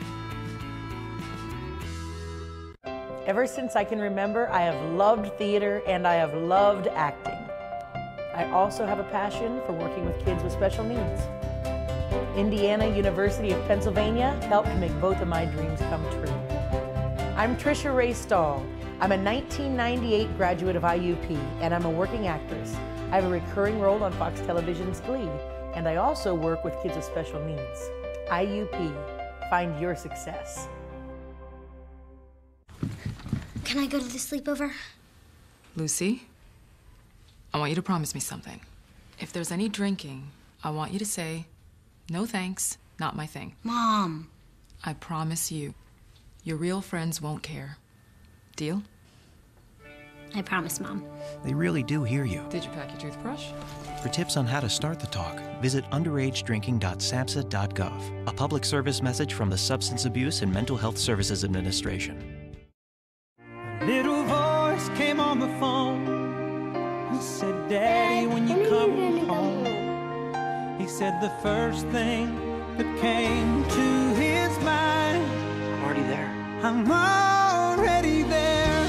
Ever since I can remember, I have loved theater and I have loved acting. I also have a passion for working with kids with special needs. Indiana University of Pennsylvania helped make both of my dreams come true. I'm Trisha Ray Stahl. I'm a 1998 graduate of IUP and I'm a working actress. I have a recurring role on Fox Television's Glee. And I also work with kids with special needs. IUP, find your success. Can I go to the sleepover? Lucy, I want you to promise me something. If there's any drinking, I want you to say, no thanks, not my thing. Mom. I promise you, your real friends won't care. Deal? I promise, Mom. They really do hear you. Did you pack your toothbrush? For tips on how to start the talk, visit underagedrinking.samhsa.gov. A public service message from the Substance Abuse and Mental Health Services Administration. Little voice came on the phone and said, Daddy, when you come home. He said the first thing that came to his mind, I'm already there. I'm already there.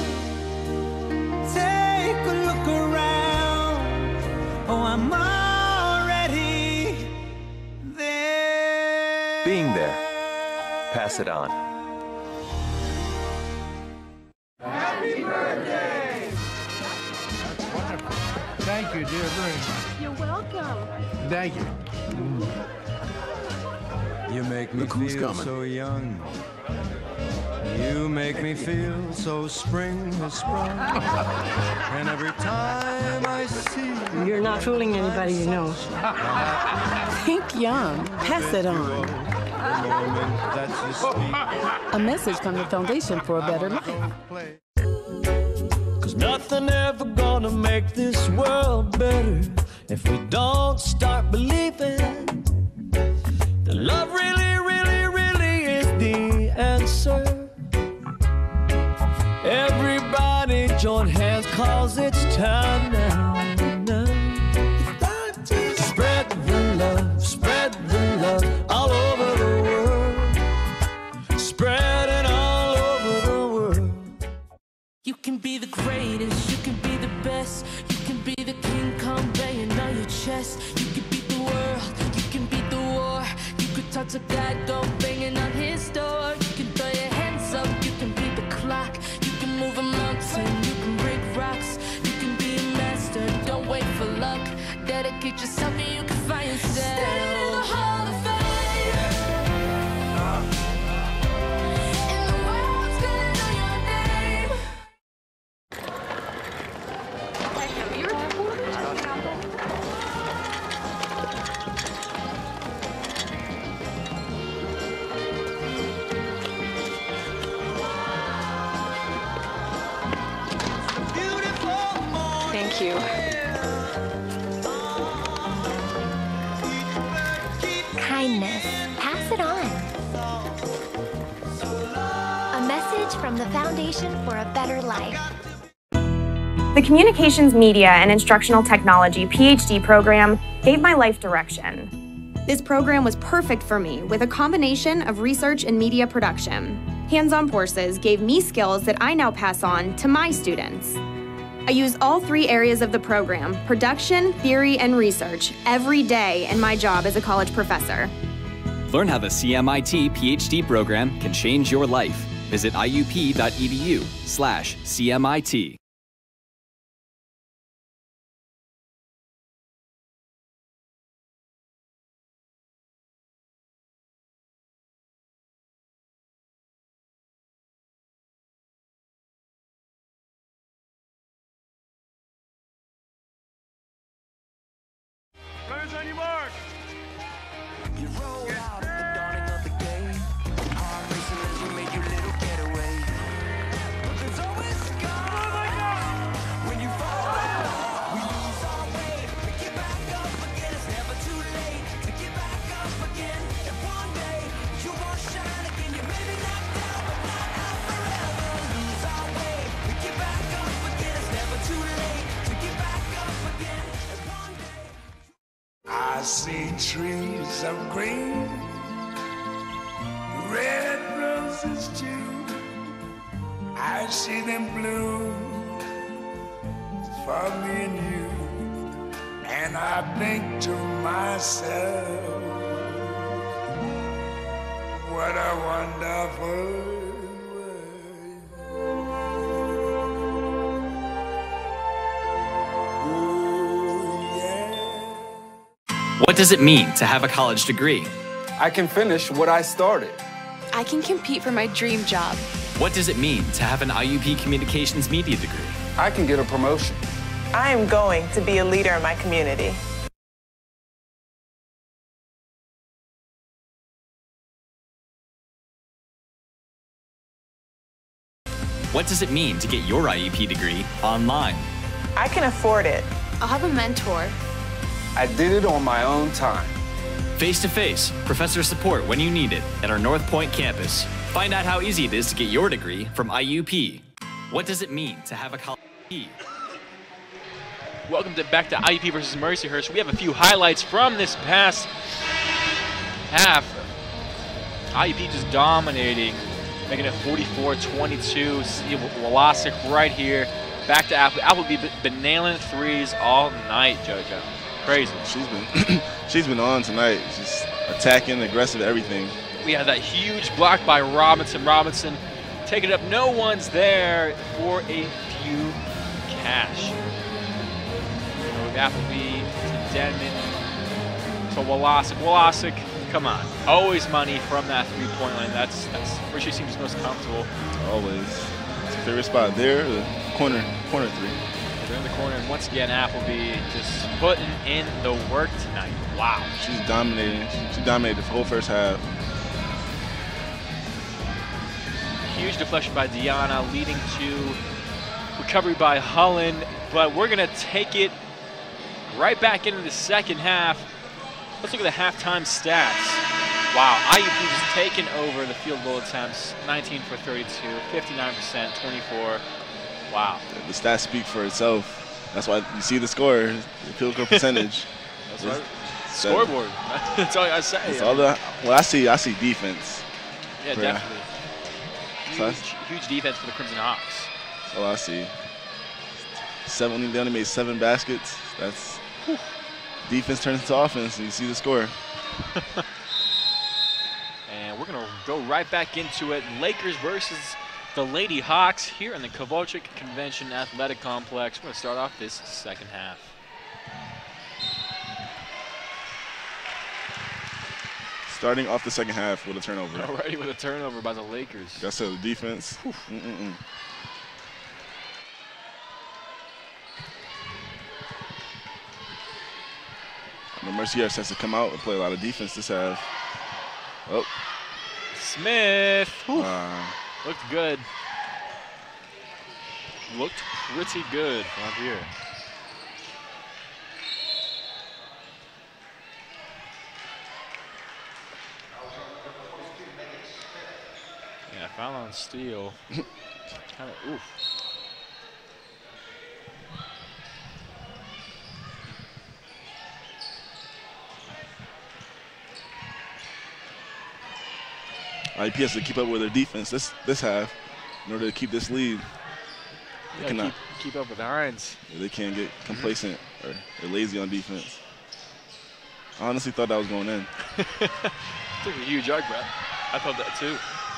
Take a look around. Oh, I'm already there. Being there. Pass it on. Happy birthday! That's wonderful. Thank you, dear, very much. You're welcome. Thank you. You make me feel so young. You make me feel so spring has sprung. And every time I see you, you're not fooling anybody, you know. Think young. Pass it on. A message from the Foundation for a Better Life. 'Cause nothing ever gonna make this world better if we don't start believing that love really, really, really is the answer. Everybody join hands 'cause it's time now. Spread the love all over the world. Spread it all over the world. You can be the greatest, you can be the best. You can be the King Kong banging on your chest. You can beat the world, you can beat the war. You could talk to God, go banging on his door. You can throw your hands up, you can beat the clock. You can move a mountain, you can break rocks. You can be a master, don't wait for luck. Dedicate yourself and you can find yourself. Stand in the Hall of Fame. And the world's gonna know your name. Thank you. Kindness. Pass it on. A message from the Foundation for a Better Life. The Communications, Media, and Instructional Technology PhD program gave my life direction. This program was perfect for me with a combination of research and media production. Hands-on courses gave me skills that I now pass on to my students. I use all three areas of the program, production, theory, and research, every day in my job as a college professor. Learn how the CMIT PhD program can change your life. Visit iup.edu/CMIT. Players on your mark. You roll out at the dawning of the game. Heart racing as we made your little getaway. But there's always scars. When you fall down, we lose our way. We get back up again. It's never too late to get back up again. And one day you won't shine again. You may be knocked down, but not out forever. Lose our way. We get back up again. It's never too late to get back up again. And one day. I see trees of green, red roses too. I see them bloom for me and you. And I think to myself, what a wonderful What does it mean to have a college degree? I can finish what I started. I can compete for my dream job. What does it mean to have an IUP Communications Media degree? I can get a promotion. I am going to be a leader in my community. What does it mean to get your IUP degree online? I can afford it. I'll have a mentor. I did it on my own time. Face-to-face, professor support when you need it at our North Point campus. Find out how easy it is to get your degree from IUP. What does it mean to have a college degree? Welcome back to IUP versus Mercyhurst. We have a few highlights from this past half. IUP just dominating, making it 44-22. See Wolosick right here. Back to Apple. Apple been nailing threes all night, JoJo. Crazy. She's been on tonight. Just attacking, aggressive, everything. We had that huge block by Robinson. Robinson taking it up. No one's there for a few cash. Appleby to Denman to Wolosick. Wolosick, come on. Always money from that three-point line. That's where she seems most comfortable. Always. It's a favorite spot there, the corner three. They're in the corner, and once again, Appleby just putting in the work tonight. Wow. She's dominating. She dominated the whole first half. Huge deflection by Deanna, leading to recovery by Hullen, but we're going to take it right back into the second half. Let's look at the halftime stats. Wow, IUP just taking over the field goal attempts. 19 for 32, 59%, 24. Wow. The stats speak for itself. That's why you see the score, the field goal percentage. That's right. Scoreboard. That's all I say. It's all the, well, I see defense. Yeah, definitely. Huge defense for the Crimson Hawks. That's all I see. They only made 7 baskets. That's defense turns into offense, and you see the score. And we're going to go right back into it. Lakers versus the Lady Hawks here in the Kovalchik Convention Athletic Complex. We're going to start off this second half. Starting off the second half with a turnover. Already with a turnover by the Lakers. That's the defense. Mercyhurst has to come out and play a lot of defense this half. Oh. Smith. Looked good. Looked pretty good right here. Yeah, foul on Steele. Kind of, oof. IUP has to keep up with their defense this half in order to keep this lead. They cannot keep up with Hines. They can't get complacent or they're lazy on defense. I honestly thought that was going in. Took a huge arc, Brett. I thought that too.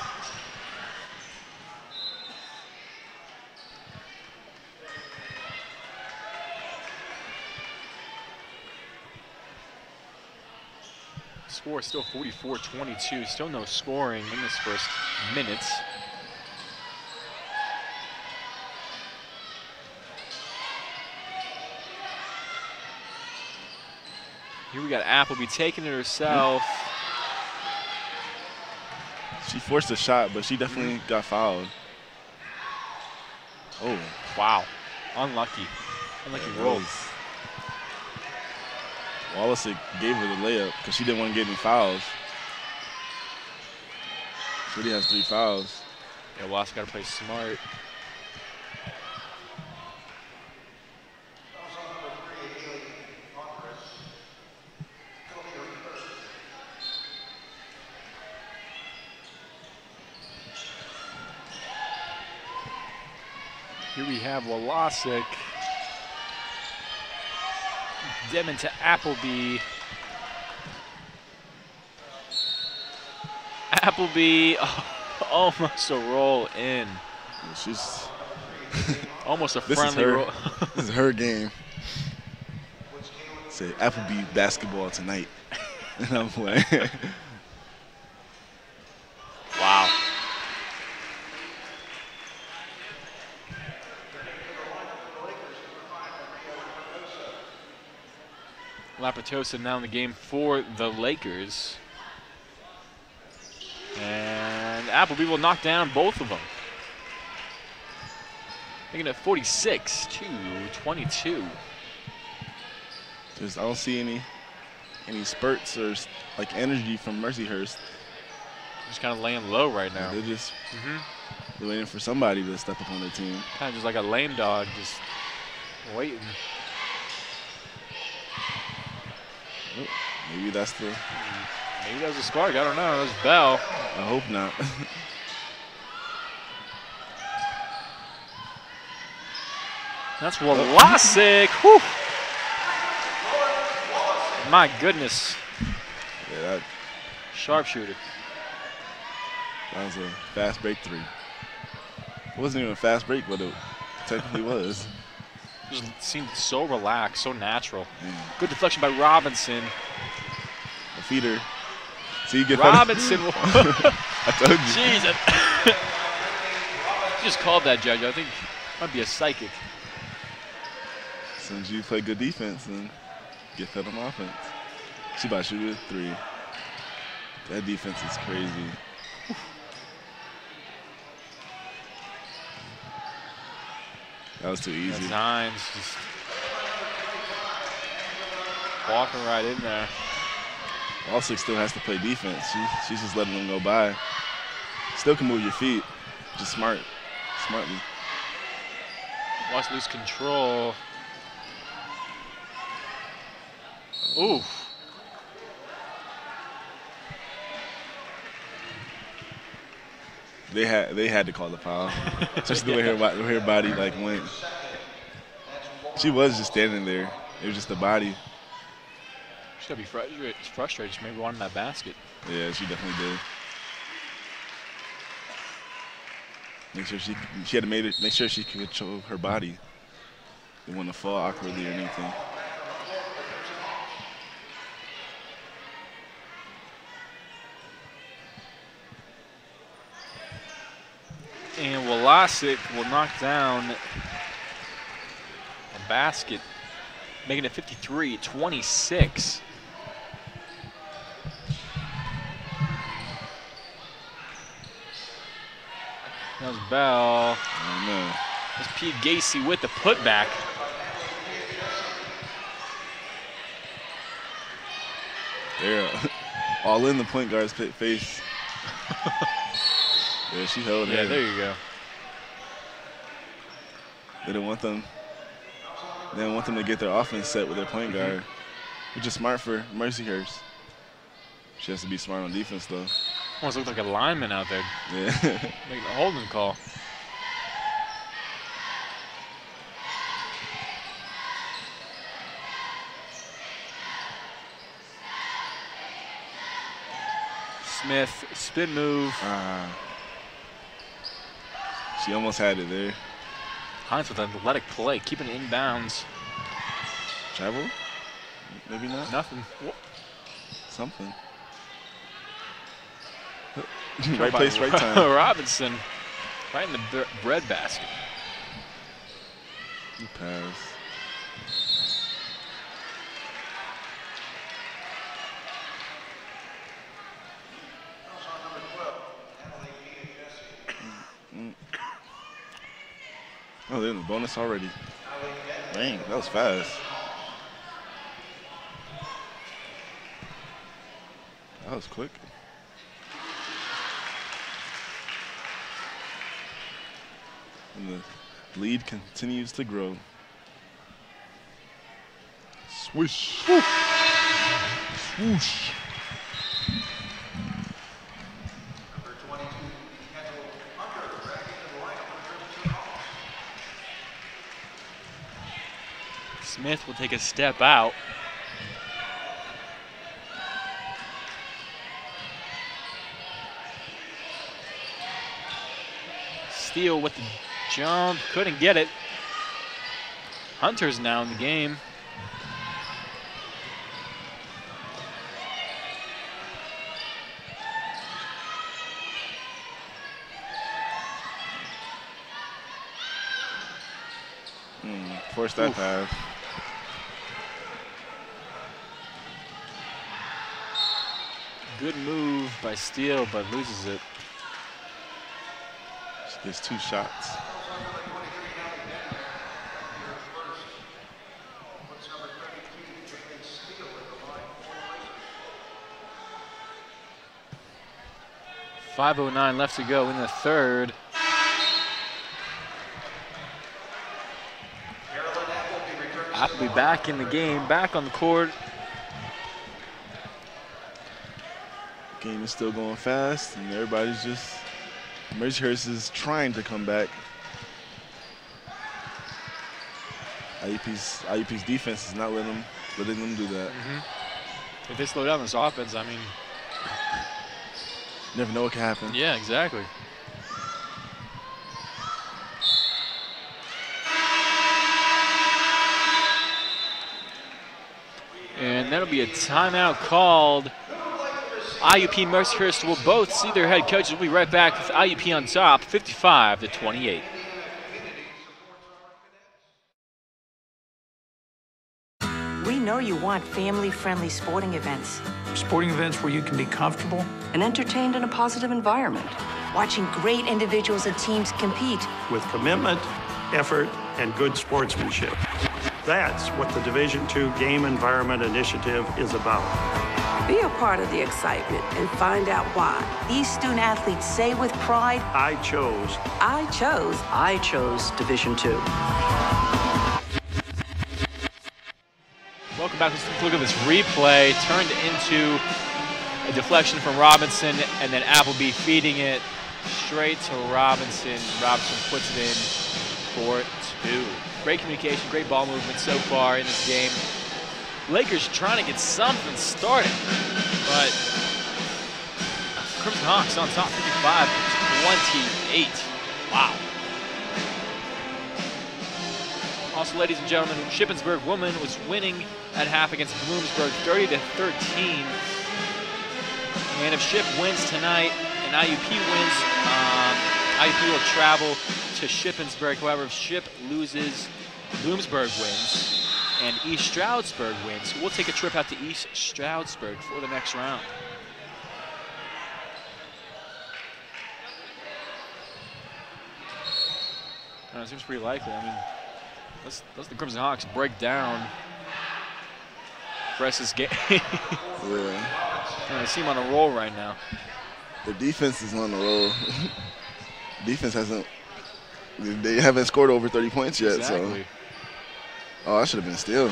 Score still 44-22. Still no scoring in this first minutes. Here we got Appleby taking it herself. She forced a shot, but she definitely got fouled. Oh. Wow. Unlucky. Unlucky roll. Wallace gave her the layup because she didn't want to get any fouls. She already has 3 fouls. Yeah, Wallace got to play smart. Here we have Wolosick. Demon to Appleby. Appleby, almost a roll in. She's almost a friendly roll. This is her game. Say Appleby basketball tonight. And I'm like, wow. Lapatosa now in the game for the Lakers. And Appleby will knock down both of them. Making it 46-22. I don't see any spurts or like energy from Mercyhurst. Just kind of laying low right now. They're just they're waiting for somebody to step up on their team. Kind of just like a lame dog, just waiting. Oh, maybe that's the. Maybe that was a spark. I don't know. That was Bell. I hope not. That's Wolasic. Whew. My goodness. Yeah, that sharpshooter. That was a fast break three. It wasn't even a fast break, but it technically was. Just seemed so relaxed, so natural. Good deflection by Robinson. A feeder. See, you get Robinson. I told you. Jeez. You just called that, Judge. I think it might be a psychic. Since you play good defense and get fed on offense. She about to shoot a three. That defense is crazy. That was too easy. That's Hines just walking right in there. Wolasic still has to play defense. She's just letting them go by. Still can move your feet, just smartly. Watch lose control. Ooh. They had to call the foul. Especially the way her body like went. She was just standing there. It was just the body. She's gotta be frustrated. She maybe wanted that basket. Yeah, she definitely did. Make sure she had to make sure she could control her body. Didn't want to fall awkwardly or anything. And Wolasic will knock down a basket, making it 53-26. That was Bell. Oh, no. That's Pete Gacy with the putback. They're all in the point guard's face. Yeah, she held her. Yeah, there you go. They didn't want them. They didn't want them to get their offense set with their point guard, which is smart for Mercyhurst. She has to be smart on defense, though. Almost looked like a lineman out there. Yeah. Making a holding call. Smith, spin move. She almost had it there. Hines with an athletic play, keeping it inbounds. Travel? Maybe not. Nothing. Something. Right place, right time. Robinson, right in the bread basket. Good pass. Oh, they're in the bonus already. Dang, that was fast. That was quick. And the lead continues to grow. Swish. Swoosh. Smith will take a step out. Steele with the jump, couldn't get it. Hunter's now in the game. force that pass. Good move by Steele, but loses it. She gets 2 shots. .509 left to go in the third. Appleby back in the game, back on the court. Game is still going fast, and everybody's just, Mercyhurst is trying to come back. IUP's defense is not letting them do that. If they slow down this offense, I mean, never know what can happen. Yeah, exactly. And that'll be a timeout called. IUP Mercyhurst will both see their head coaches. We'll be right back with IUP on top, 55-28. We know you want family-friendly sporting events. Sporting events where you can be comfortable and entertained in a positive environment. Watching great individuals and teams compete. With commitment, effort, and good sportsmanship. That's what the Division II Game Environment Initiative is about. Be a part of the excitement and find out why. These student athletes say with pride, I chose Division II. Welcome back. Let's look at this replay. Turned into a deflection from Robinson, and then Appleby feeding it straight to Robinson. Robinson puts it in for 2. Great communication, great ball movement so far in this game. Lakers trying to get something started, but Crimson Hawks on top, 55-28. Wow. Also, ladies and gentlemen, Shippensburg woman was winning at half against Bloomsburg, 30-13. And if Ship wins tonight and IUP wins, IUP will travel to Shippensburg. However, if Ship loses, Bloomsburg wins, and East Stroudsburg wins. We'll take a trip out to East Stroudsburg for the next round. It seems pretty likely. I mean, let's the Crimson Hawks break down the rest of this game. Yeah. I see them on a roll right now. The defense is on the roll. Defense they haven't scored over 30 points yet. Exactly. So. Oh, that should have been a steal.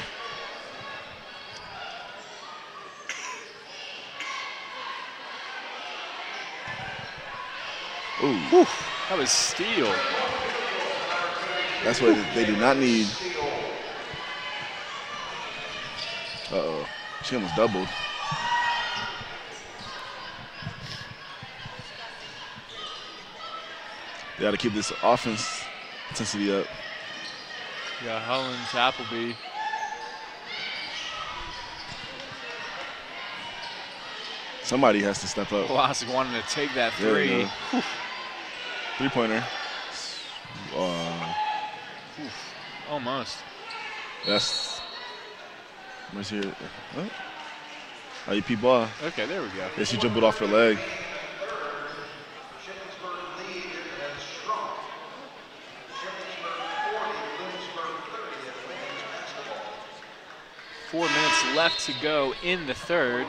Ooh. Whew, that was steal. That's what they do not need. Uh-oh. She almost doubled. They got to keep this offense intensity up. Yeah, Holland to Appleby. Somebody has to step up. Vlasic wanted to take that 3. 3-pointer. Almost. That's Mercy here. What? IUP ball. Okay, there we go. Yeah, she dribbled off her leg. Four minutes left to go in the third.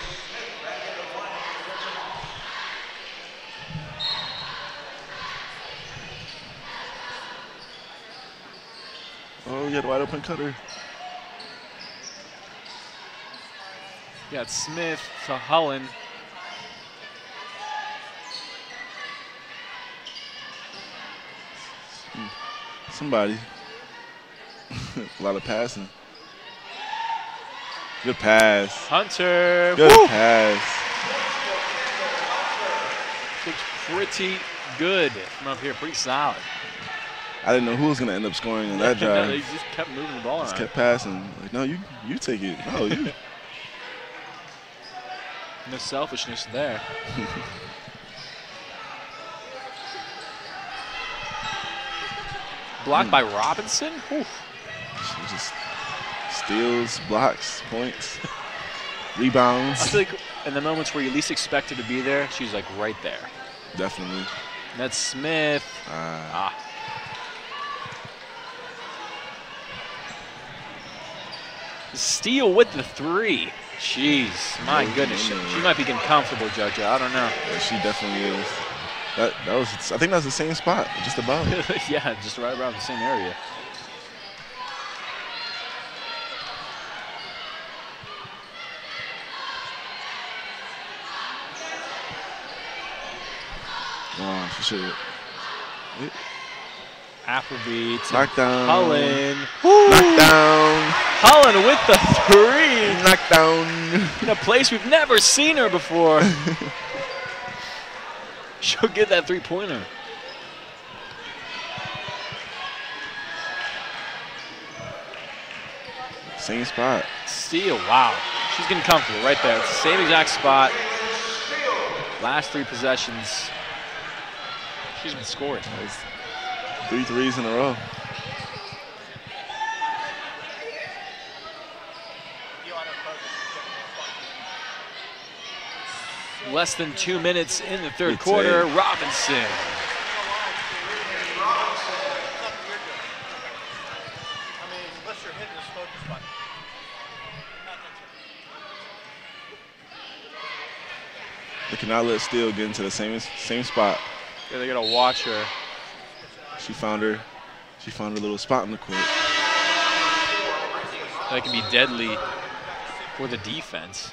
Oh, you had a wide open cutter. Got Smith to Hullen. Somebody. A lot of passing. Good pass. Hunter. Good Woo! pass. Looks pretty good from up here, pretty solid. I didn't know who was going to end up scoring on that drive. He just kept moving the ball around. Just kept passing. Like, no, you take it. No, you. No selfishness there. Blocked by Robinson. Oof. Just steals, blocks, points, rebounds. I feel like in the moments where you least expect her to be there, she's like right there. Definitely. And that's Smith. Steal with the 3. Jeez, my goodness. She might be getting comfortable, JoJo. I don't know. Yeah, she definitely is. That was, I think that's the same spot, just about. Yeah, just right around the same area. Wow, she should. Appleby to Knockdown. Holland. Knockdown. Holland with the 3. Knockdown. In a place we've never seen her before. She'll get that 3-pointer. Same spot. Steal, wow. She's getting comfortable right there. It's the same exact spot. Last 3 possessions. She's been scoring. 3 threes in a row. Less than 2 minutes in the third quarter. Robinson. They cannot let Steele get into the same spot. Yeah, they gotta watch her. She found her little spot in the court. That can be deadly for the defense.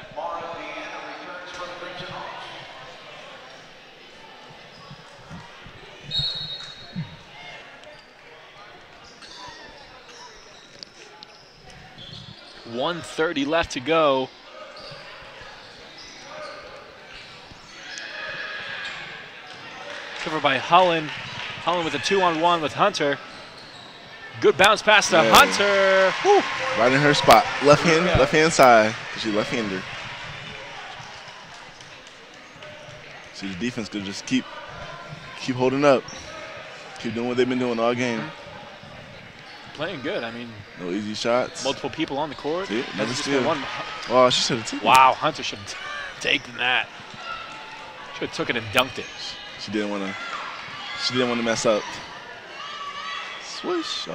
.130 left to go. Covered by Holland. Holland with a 2-on-1 with Hunter. Good bounce pass to Hunter. Woo. Right in her spot. Left hand side. She's left-hander. See, the defense could just keep holding up. Keep doing what they've been doing all game. Playing good. I mean, no easy shots. Multiple people on the court. See, never just steal. one. Oh, she should have taken it. Wow, Hunter should have taken that. Should have took it and dunked it. She didn't want to mess up. Swish.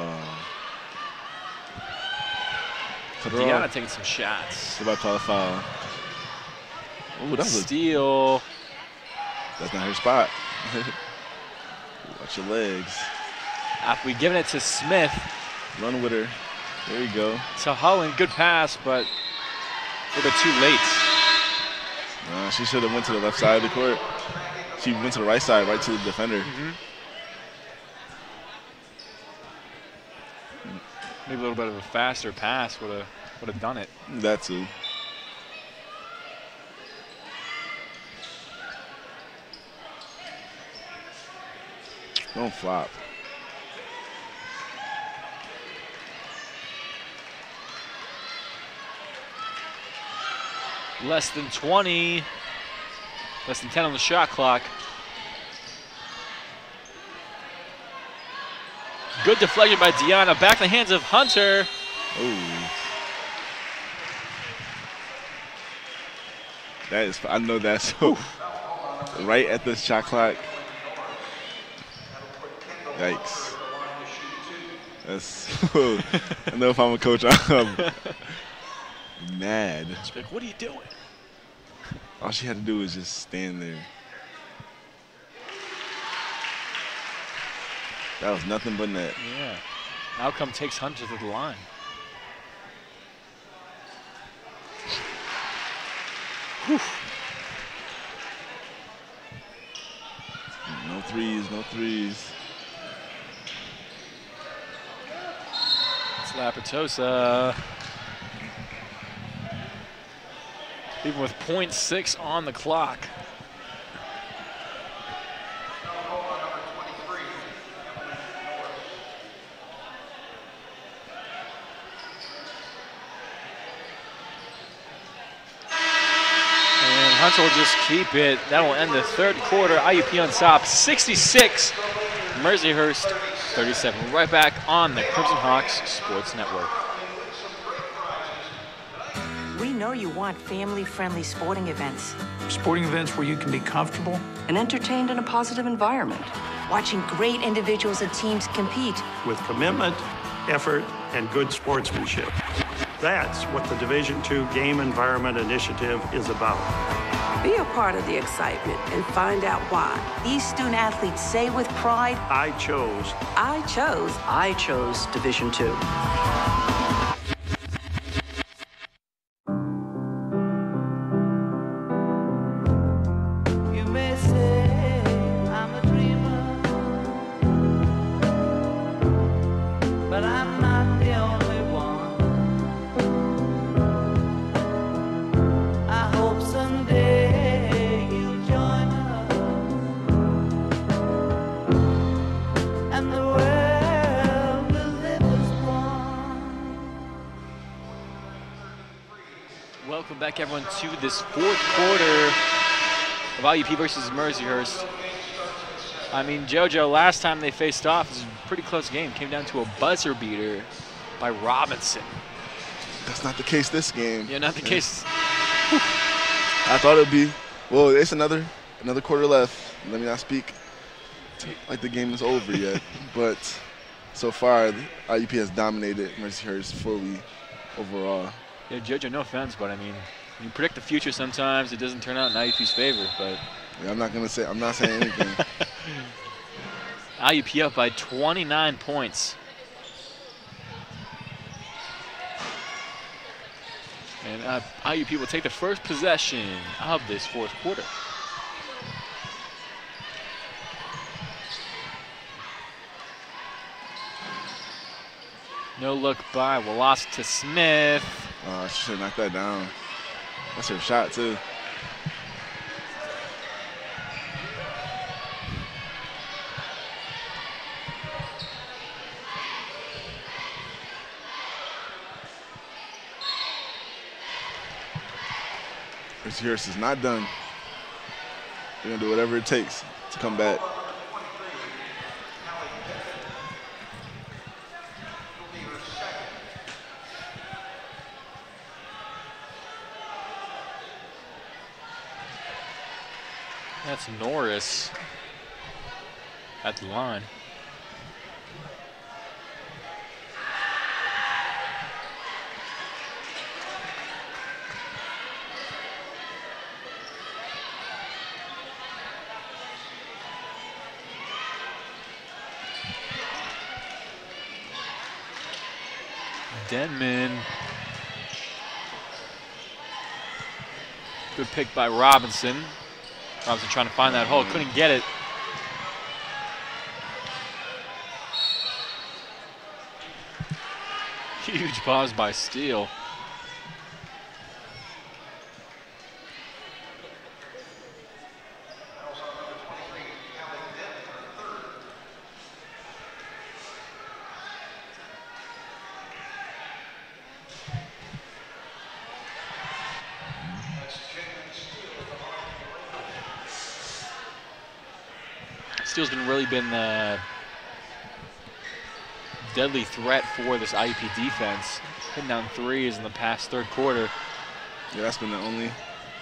Deanna taking some shots. Somebody call a foul. Oh, that was a steal. That's not her spot. Watch your legs. After we giving it to Smith. Run with her. There you go. To Holland, good pass, but a little bit too late. She should have went to the left side of the court. She went to the right side, right to the defender. Maybe a little bit of a faster pass would have done it. That too. Don't flop. Less than 20. Less than 10 on the shot clock. Good deflection by Deanna. Back in the hands of Hunter. Ooh. That is, I know that's so right at the shot clock. Yikes. That's, I know if I'm a coach, I'm mad. She's like, what are you doing? All she had to do was just stand there. That was nothing but net. Yeah. Outcome takes Hunter to the line. Whew. No threes, no threes. It's Lapatosa. Even with 0.6 on the clock. And Hunter will just keep it. That will end the third quarter. IUP on top, 66. Mercyhurst, 37. Right back on the Crimson Hawks Sports Network. We know you want family-friendly sporting events. Sporting events where you can be comfortable and entertained in a positive environment. Watching great individuals and teams compete. With commitment, effort, and good sportsmanship. That's what the Division II Game Environment Initiative is about. Be a part of the excitement and find out why. These student athletes say with pride, I chose Division II. Welcome back, everyone, to this fourth quarter of IUP versus Mercyhurst. I mean, JoJo, last time they faced off, it was a pretty close game. Came down to a buzzer beater by Robinson. That's not the case this game. Yeah, not the case. I thought it would be. Well, it's another quarter left. Let me not speak like the game is over yet. But so far, IUP has dominated Mercyhurst fully overall. Yeah, JoJo, no offense, but I mean, you predict the future sometimes. It doesn't turn out in IUP's favor, but. Yeah, I'm not saying anything. IUP up by 29 points. And IUP will take the first possession of this fourth quarter. No look by Wallace to Smith. Oh, she should have knocked that down. That's her shot, too. Mercyhurst is not done. They're going to do whatever it takes to come back. That's Norris at the line. Denman. Good pick by Robinson. Robinson trying to find that hole, couldn't get it. Huge pause by Steele. Steele's really been the deadly threat for this IUP defense. Hitting down threes in the past third quarter. Yeah, that's been the only.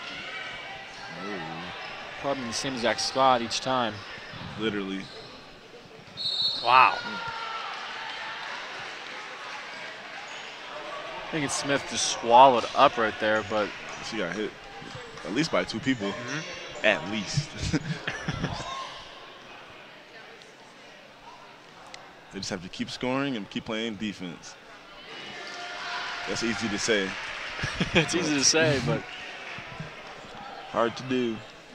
Probably in the same exact spot each time. Literally. Wow. I think it's Smith just swallowed up right there, but she got hit at least by two people. At least. They just have to keep scoring and keep playing defense. That's easy to say. It's easy to say, but hard to do.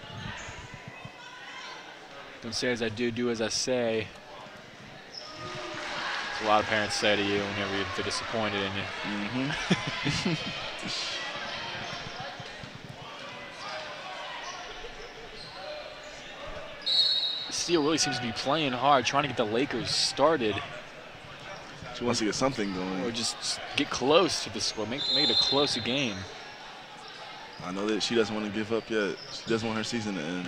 Don't say as I do, do as I say. That's a lot of parents say to you whenever they're disappointed in you. Steele really seems to be playing hard, trying to get the Lakers started. She wants to get something going. Or just get close to the score, make it a closer game. I know that she doesn't want to give up yet. She doesn't want her season to end.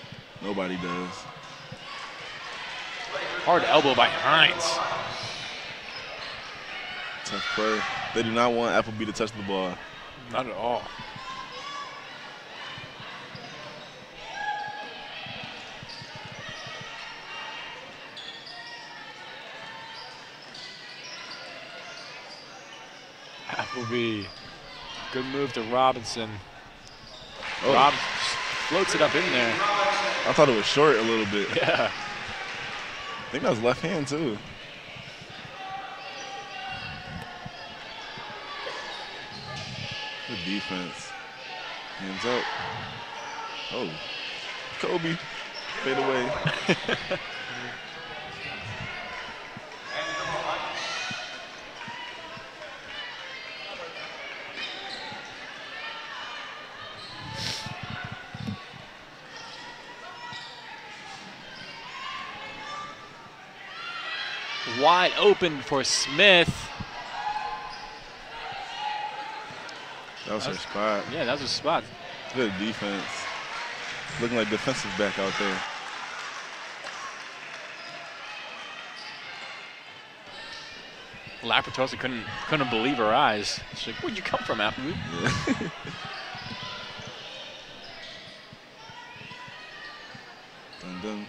Nobody does. Hard elbow by Hines. Tough play. They do not want Appleby to touch the ball. Not at all. Appleby. Good move to Robinson. Oh. Robinson floats it up in there. I thought it was short a little bit. Yeah. I think that was left hand, too. Good defense. Hands up. Oh. Kobe. Fade away. Wide open for Smith. That was her spot. Yeah, that was her spot. Good defense. Looking like defensive back out there. Lapratosa couldn't believe her eyes. She's like, "Where'd you come from, Appleby?" Yeah. Dun.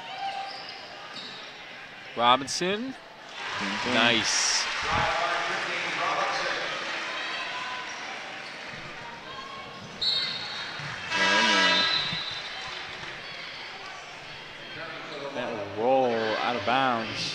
Robinson. Nice. That will roll out of bounds.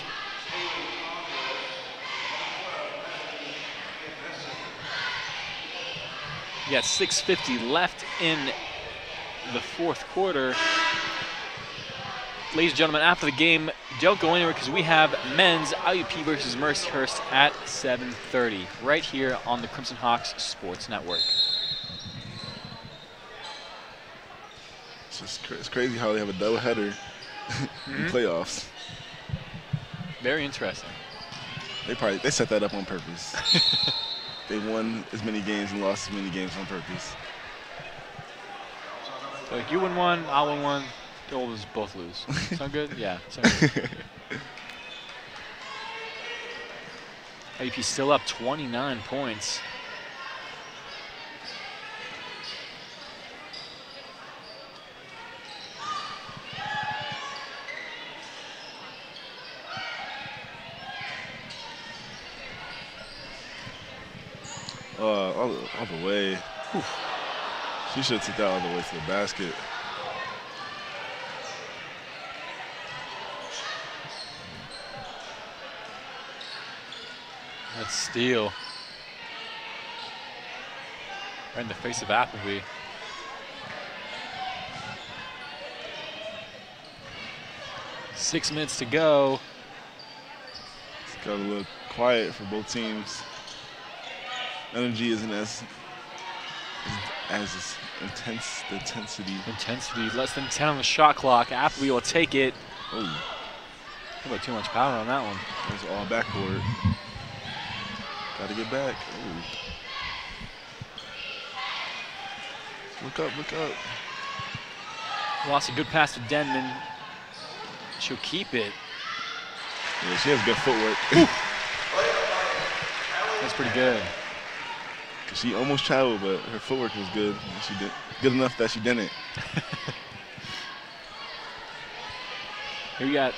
You got 6:50 left in the fourth quarter. Ladies and gentlemen, after the game, don't go anywhere because we have men's IUP versus Mercyhurst at 7:30 right here on the Crimson Hawks Sports Network. It's crazy how they have a doubleheader in playoffs. Very interesting. They set that up on purpose. They won as many games and lost as many games on purpose. So like you win one, I'll win one. They'll both lose. Sound good? Yeah, sound good. IUP still up 29 points. All the way. Whew. She should have took that all the way to the basket. That's steal. Right in the face of Appleby. Six minutes to go. It's got a little quiet for both teams. Energy isn't as intense. The intensity. Less than 10 on the shot clock. Appleby will take it. Oh, probably too much power on that one. It was all backboard. Got to get back. Ooh. Look up. Lost a good pass to Denman. She'll keep it. Yeah, she has good footwork. That's pretty good. She almost traveled, but her footwork was good. She did good enough that she didn't. Here we got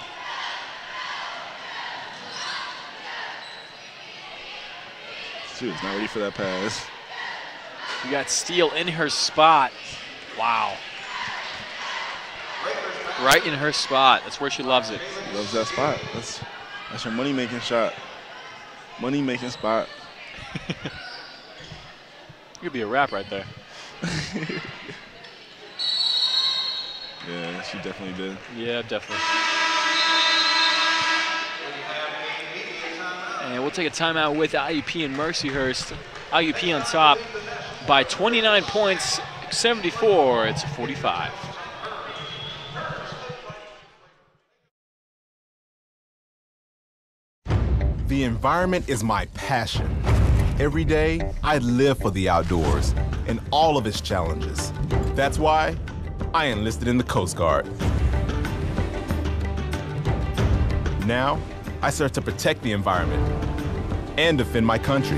she was not ready for that pass. We got Steele in her spot. Wow. Right in her spot. That's where she loves it. She loves that spot. That's her money-making shot. Money-making spot. You could be a rap right there. Yeah, she definitely did. Yeah, definitely. And we'll take a timeout with IUP and Mercyhurst. IUP on top by 29 points, 74. It's 45. The environment is my passion. Every day, I live for the outdoors and all of its challenges. That's why I enlisted in the Coast Guard. Now, I serve to protect the environment and defend my country.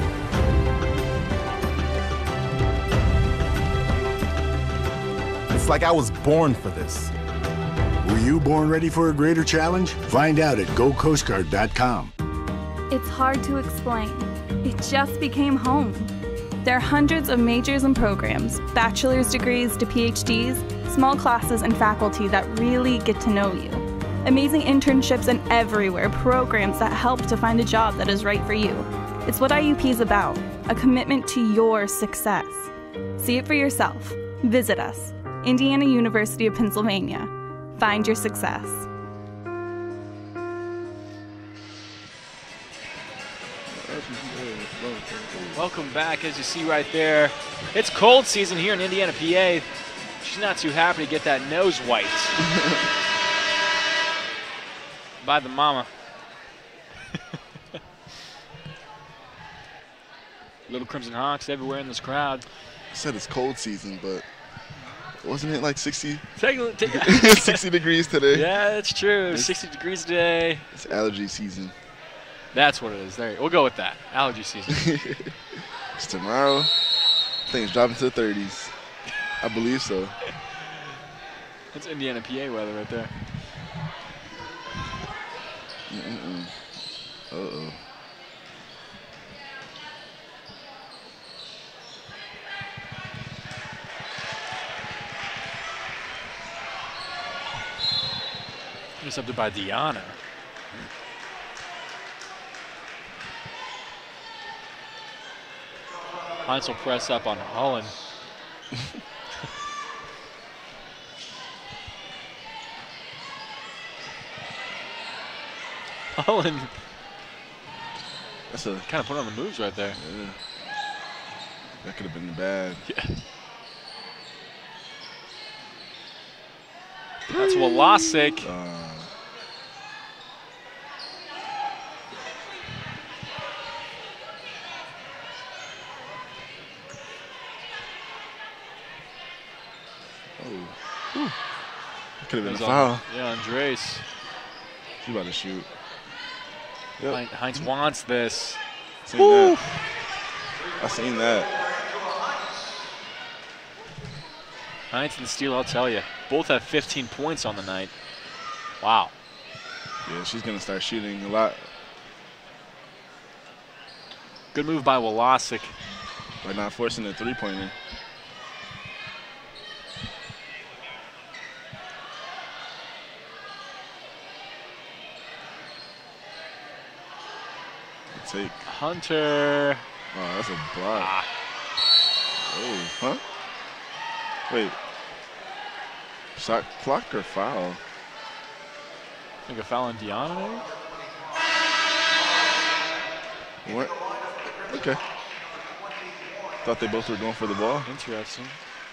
It's like I was born for this. Were you born ready for a greater challenge? Find out at gocoastguard.com. It's hard to explain. It just became home. There are hundreds of majors and programs, bachelor's degrees to PhDs, small classes and faculty that really get to know you. Amazing internships and everywhere, programs that help to find a job that is right for you. It's what IUP is about, a commitment to your success. See it for yourself. Visit us, Indiana University of Pennsylvania. Find your success. Welcome back. As you see right there, it's cold season here in Indiana, PA. She's not too happy to get that nose wiped by the mama. Little Crimson Hawks everywhere in this crowd. I said it's cold season, but wasn't it like 60? 60 degrees today? Yeah, that's true. It was 60 degrees today. It's allergy season. That's what it is. There, we'll go with that. Allergy season. It's tomorrow. I think it's dropping to the 30s. I believe so. That's Indiana, PA weather right there. Uh-oh. Intercepted by Deanna. Heinz will press up on Holland. Holland. That's a kind of put on the moves right there. Yeah. That could have been bad. Yeah. That's Wolosik. Could have been a foul. Yeah, Andres. He's about to shoot. Yep. Heinz wants this. Seen that. I seen that. Heinz and Steele, I'll tell you. Both have 15 points on the night. Wow. Yeah, she's going to start shooting a lot. Good move by Wolosik. By not forcing the three-pointer. Take. Hunter. Oh, that's a block. Oh, huh? Wait. Shot clock or foul? I think a foul on Deanna, maybe? What? Okay. Thought they both were going for the ball. Interesting.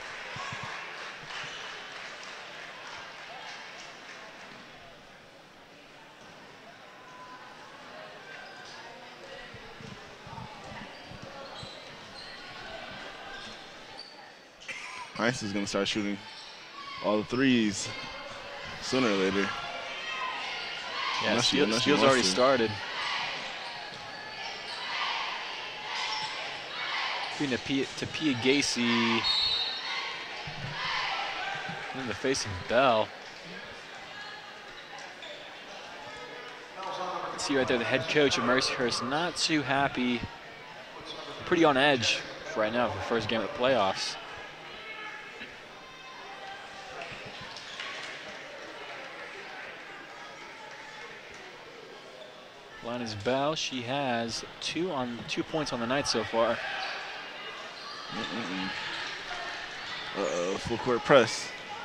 Heinz is going to start shooting all the threes sooner or later. Yeah, Steele's already started. Being to Pia Gacy. And the facing Bell. See right there, the head coach of Mercyhurst not too happy. Pretty on edge right now for the first game of the playoffs. Line is Bell. She has 2 points on the night so far. Uh-oh, full court press.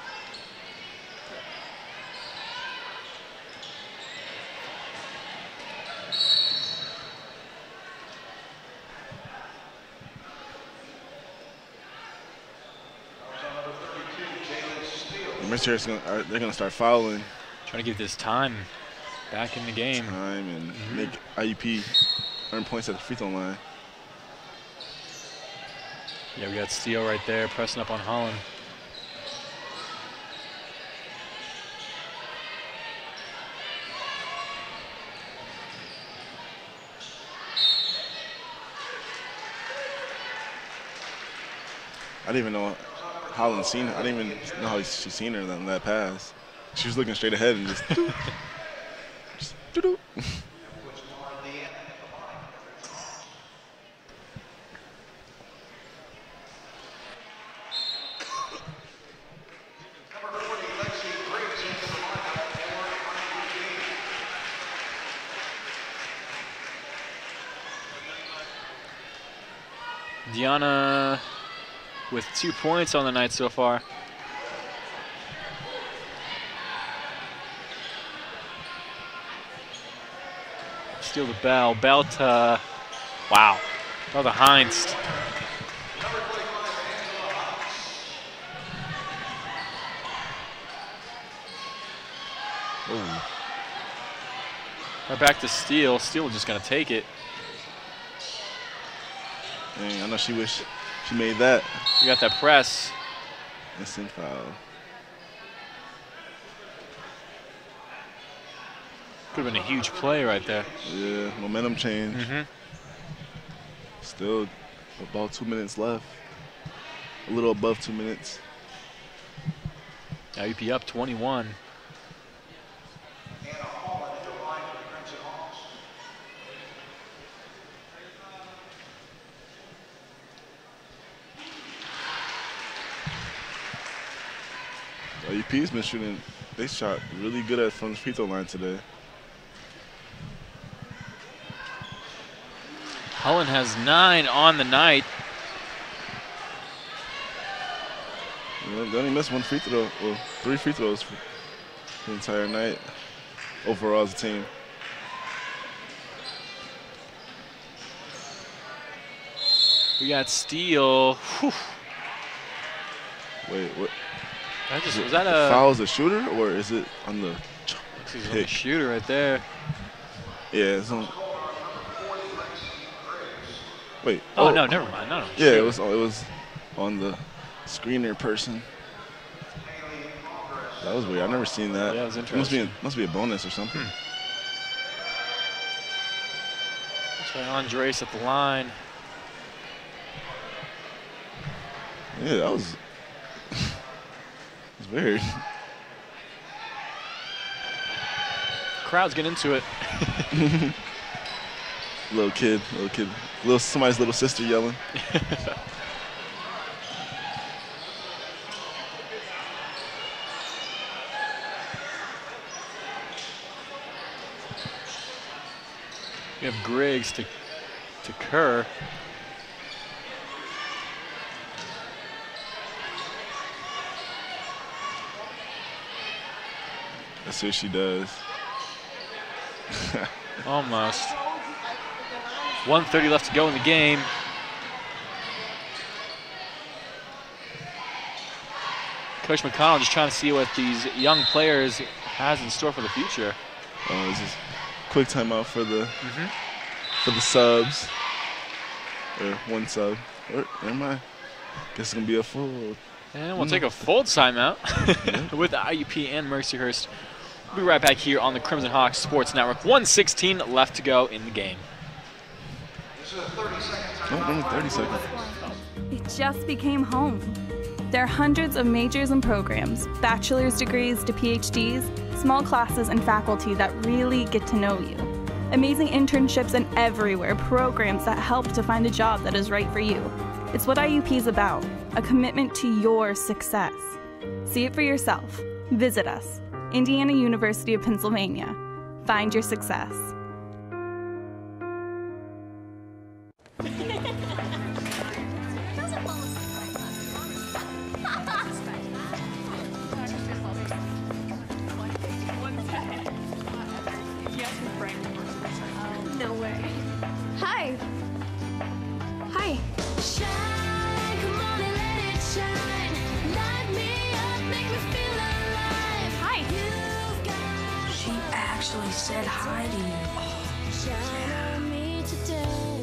Mercyhurst, they're going to start fouling. Trying to give this time back in the game. Time and make IUP earn points at the free throw line. Yeah, we got Steele right there pressing up on Holland. I didn't even know Holland seen her. I didn't even know how she seen her in that pass. She was looking straight ahead and just doo-doo. Deanna with 2 points on the night so far. Steal the bell. Bell to, wow. Oh, the Heinz. Ooh. Right back to Steele. Steele just going to take it. Dang, I know she wished she made that. You got that press. Instant foul. Could have been a huge play right there. Yeah, momentum change. Still about 2 minutes left. A little above 2 minutes. IUP up 21. IUP's been shooting. They shot really good from the free throw line today. Holland has 9 on the night. They only missed 1 free throw, well, 3 free throws for the entire night overall as a team. We got Steele. Whew. Wait, what? Was that a foul as a shooter, or is it on the pick? On the shooter right there. Yeah, it's on. Wait. Oh no, never mind. No. Yeah, it was on the screener person. That was weird. I've never seen that. Yeah, it was interesting. Must be a bonus or something. That's right, Andres at the line. Yeah, that was. It's weird. Crowds get into it. Little kid, somebody's little sister yelling. We have Griggs to Kerr. Let's see what she does. Almost. 1:30 left to go in the game. Coach McConnell just trying to see what these young players has in store for the future. Oh, this is quick timeout for the subs. Or 1 sub. Where am I? Guess it's gonna be a full. And we'll take a full timeout with IUP and Mercyhurst. We'll be right back here on the Crimson Hawks Sports Network. 1:16 left to go in the game. Only 30 seconds. It just became home. There are hundreds of majors and programs, bachelor's degrees to PhDs, small classes and faculty that really get to know you. Amazing internships and everywhere, programs that help to find a job that is right for you. It's what IUP is about, a commitment to your success. See it for yourself. Visit us. Indiana University of Pennsylvania. Find your success. No way. Hi. Hi. Shine, come on and let it shine. Light me up, make me feel alive. Hi. She actually said hi to you. Shine on me today.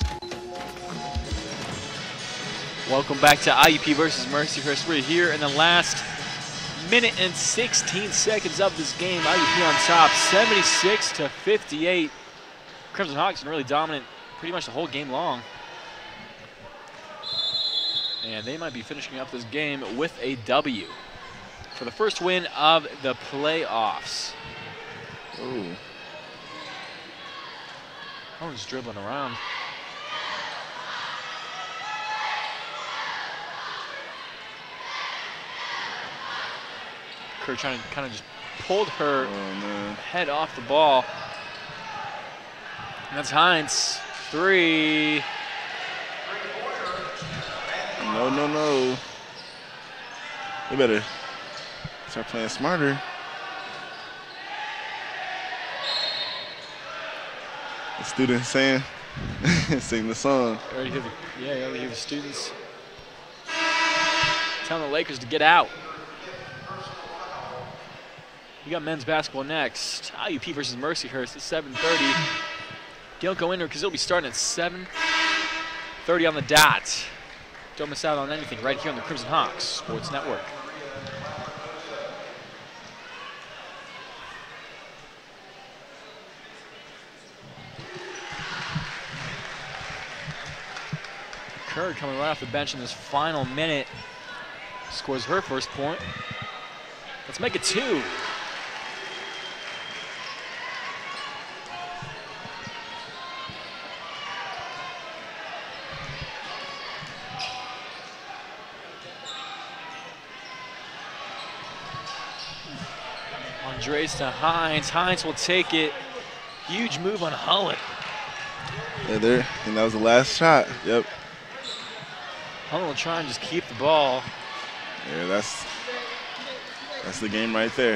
Welcome back to IUP versus Mercyhurst. We're here in the last minute and 16 seconds of this game. IUP on top, 76-58. Crimson Hawks been really dominant pretty much the whole game long. And they might be finishing up this game with a W for the first win of the playoffs. Ooh. Holland's dribbling around. Kerr trying to kind of just pulled her head off the ball. And that's Hines. 3. No, no, no. They better start playing smarter. The students saying, sing the song. You already hear the students telling the Lakers to get out. We got men's basketball next. IUP versus Mercyhurst at 7:30. Don't go in there because it'll be starting at 7:30 on the dot. Don't miss out on anything right here on the Crimson Hawks Sports Network. Kerr coming right off the bench in this final minute. Scores her first point. Let's make it 2. Andres to Hines. Hines will take it. Huge move on Holland. Yeah, there. I think that was the last shot. Yep. Holland will try and just keep the ball. Yeah, that's the game right there.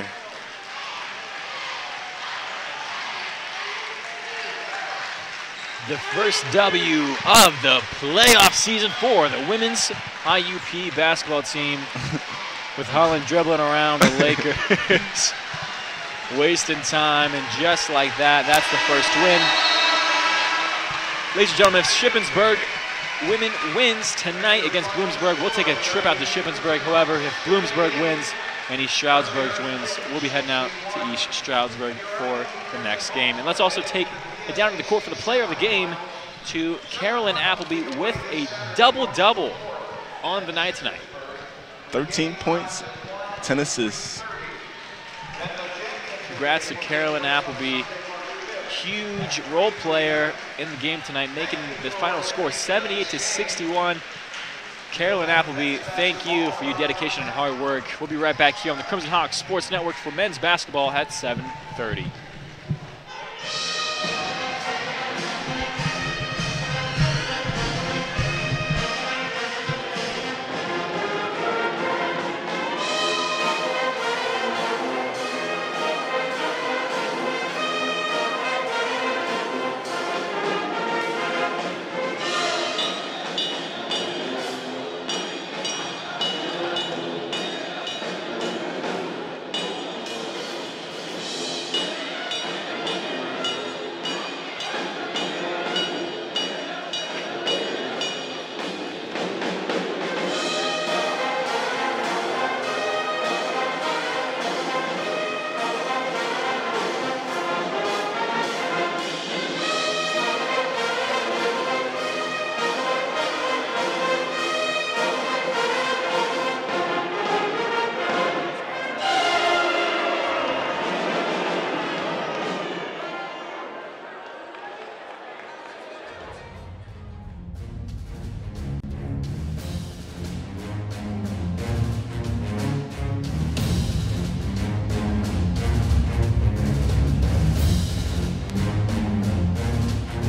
The first W of the playoff season for the women's IUP basketball team. With Holland dribbling around the Lakers. Wasting time, and just like that, that's the first win. Ladies and gentlemen, if Shippensburg women wins tonight against Bloomsburg, we'll take a trip out to Shippensburg. However, if Bloomsburg wins and East Stroudsburg wins, we'll be heading out to East Stroudsburg for the next game. And let's also take it down to the court for the player of the game to Carolyn Appleby with a double-double on the night tonight. 13 points, 10 assists. Congrats to Carolyn Appleby. Huge role player in the game tonight, making the final score 78-61. Carolyn Appleby, thank you for your dedication and hard work. We'll be right back here on the Crimson Hawks Sports Network for men's basketball at 7:30.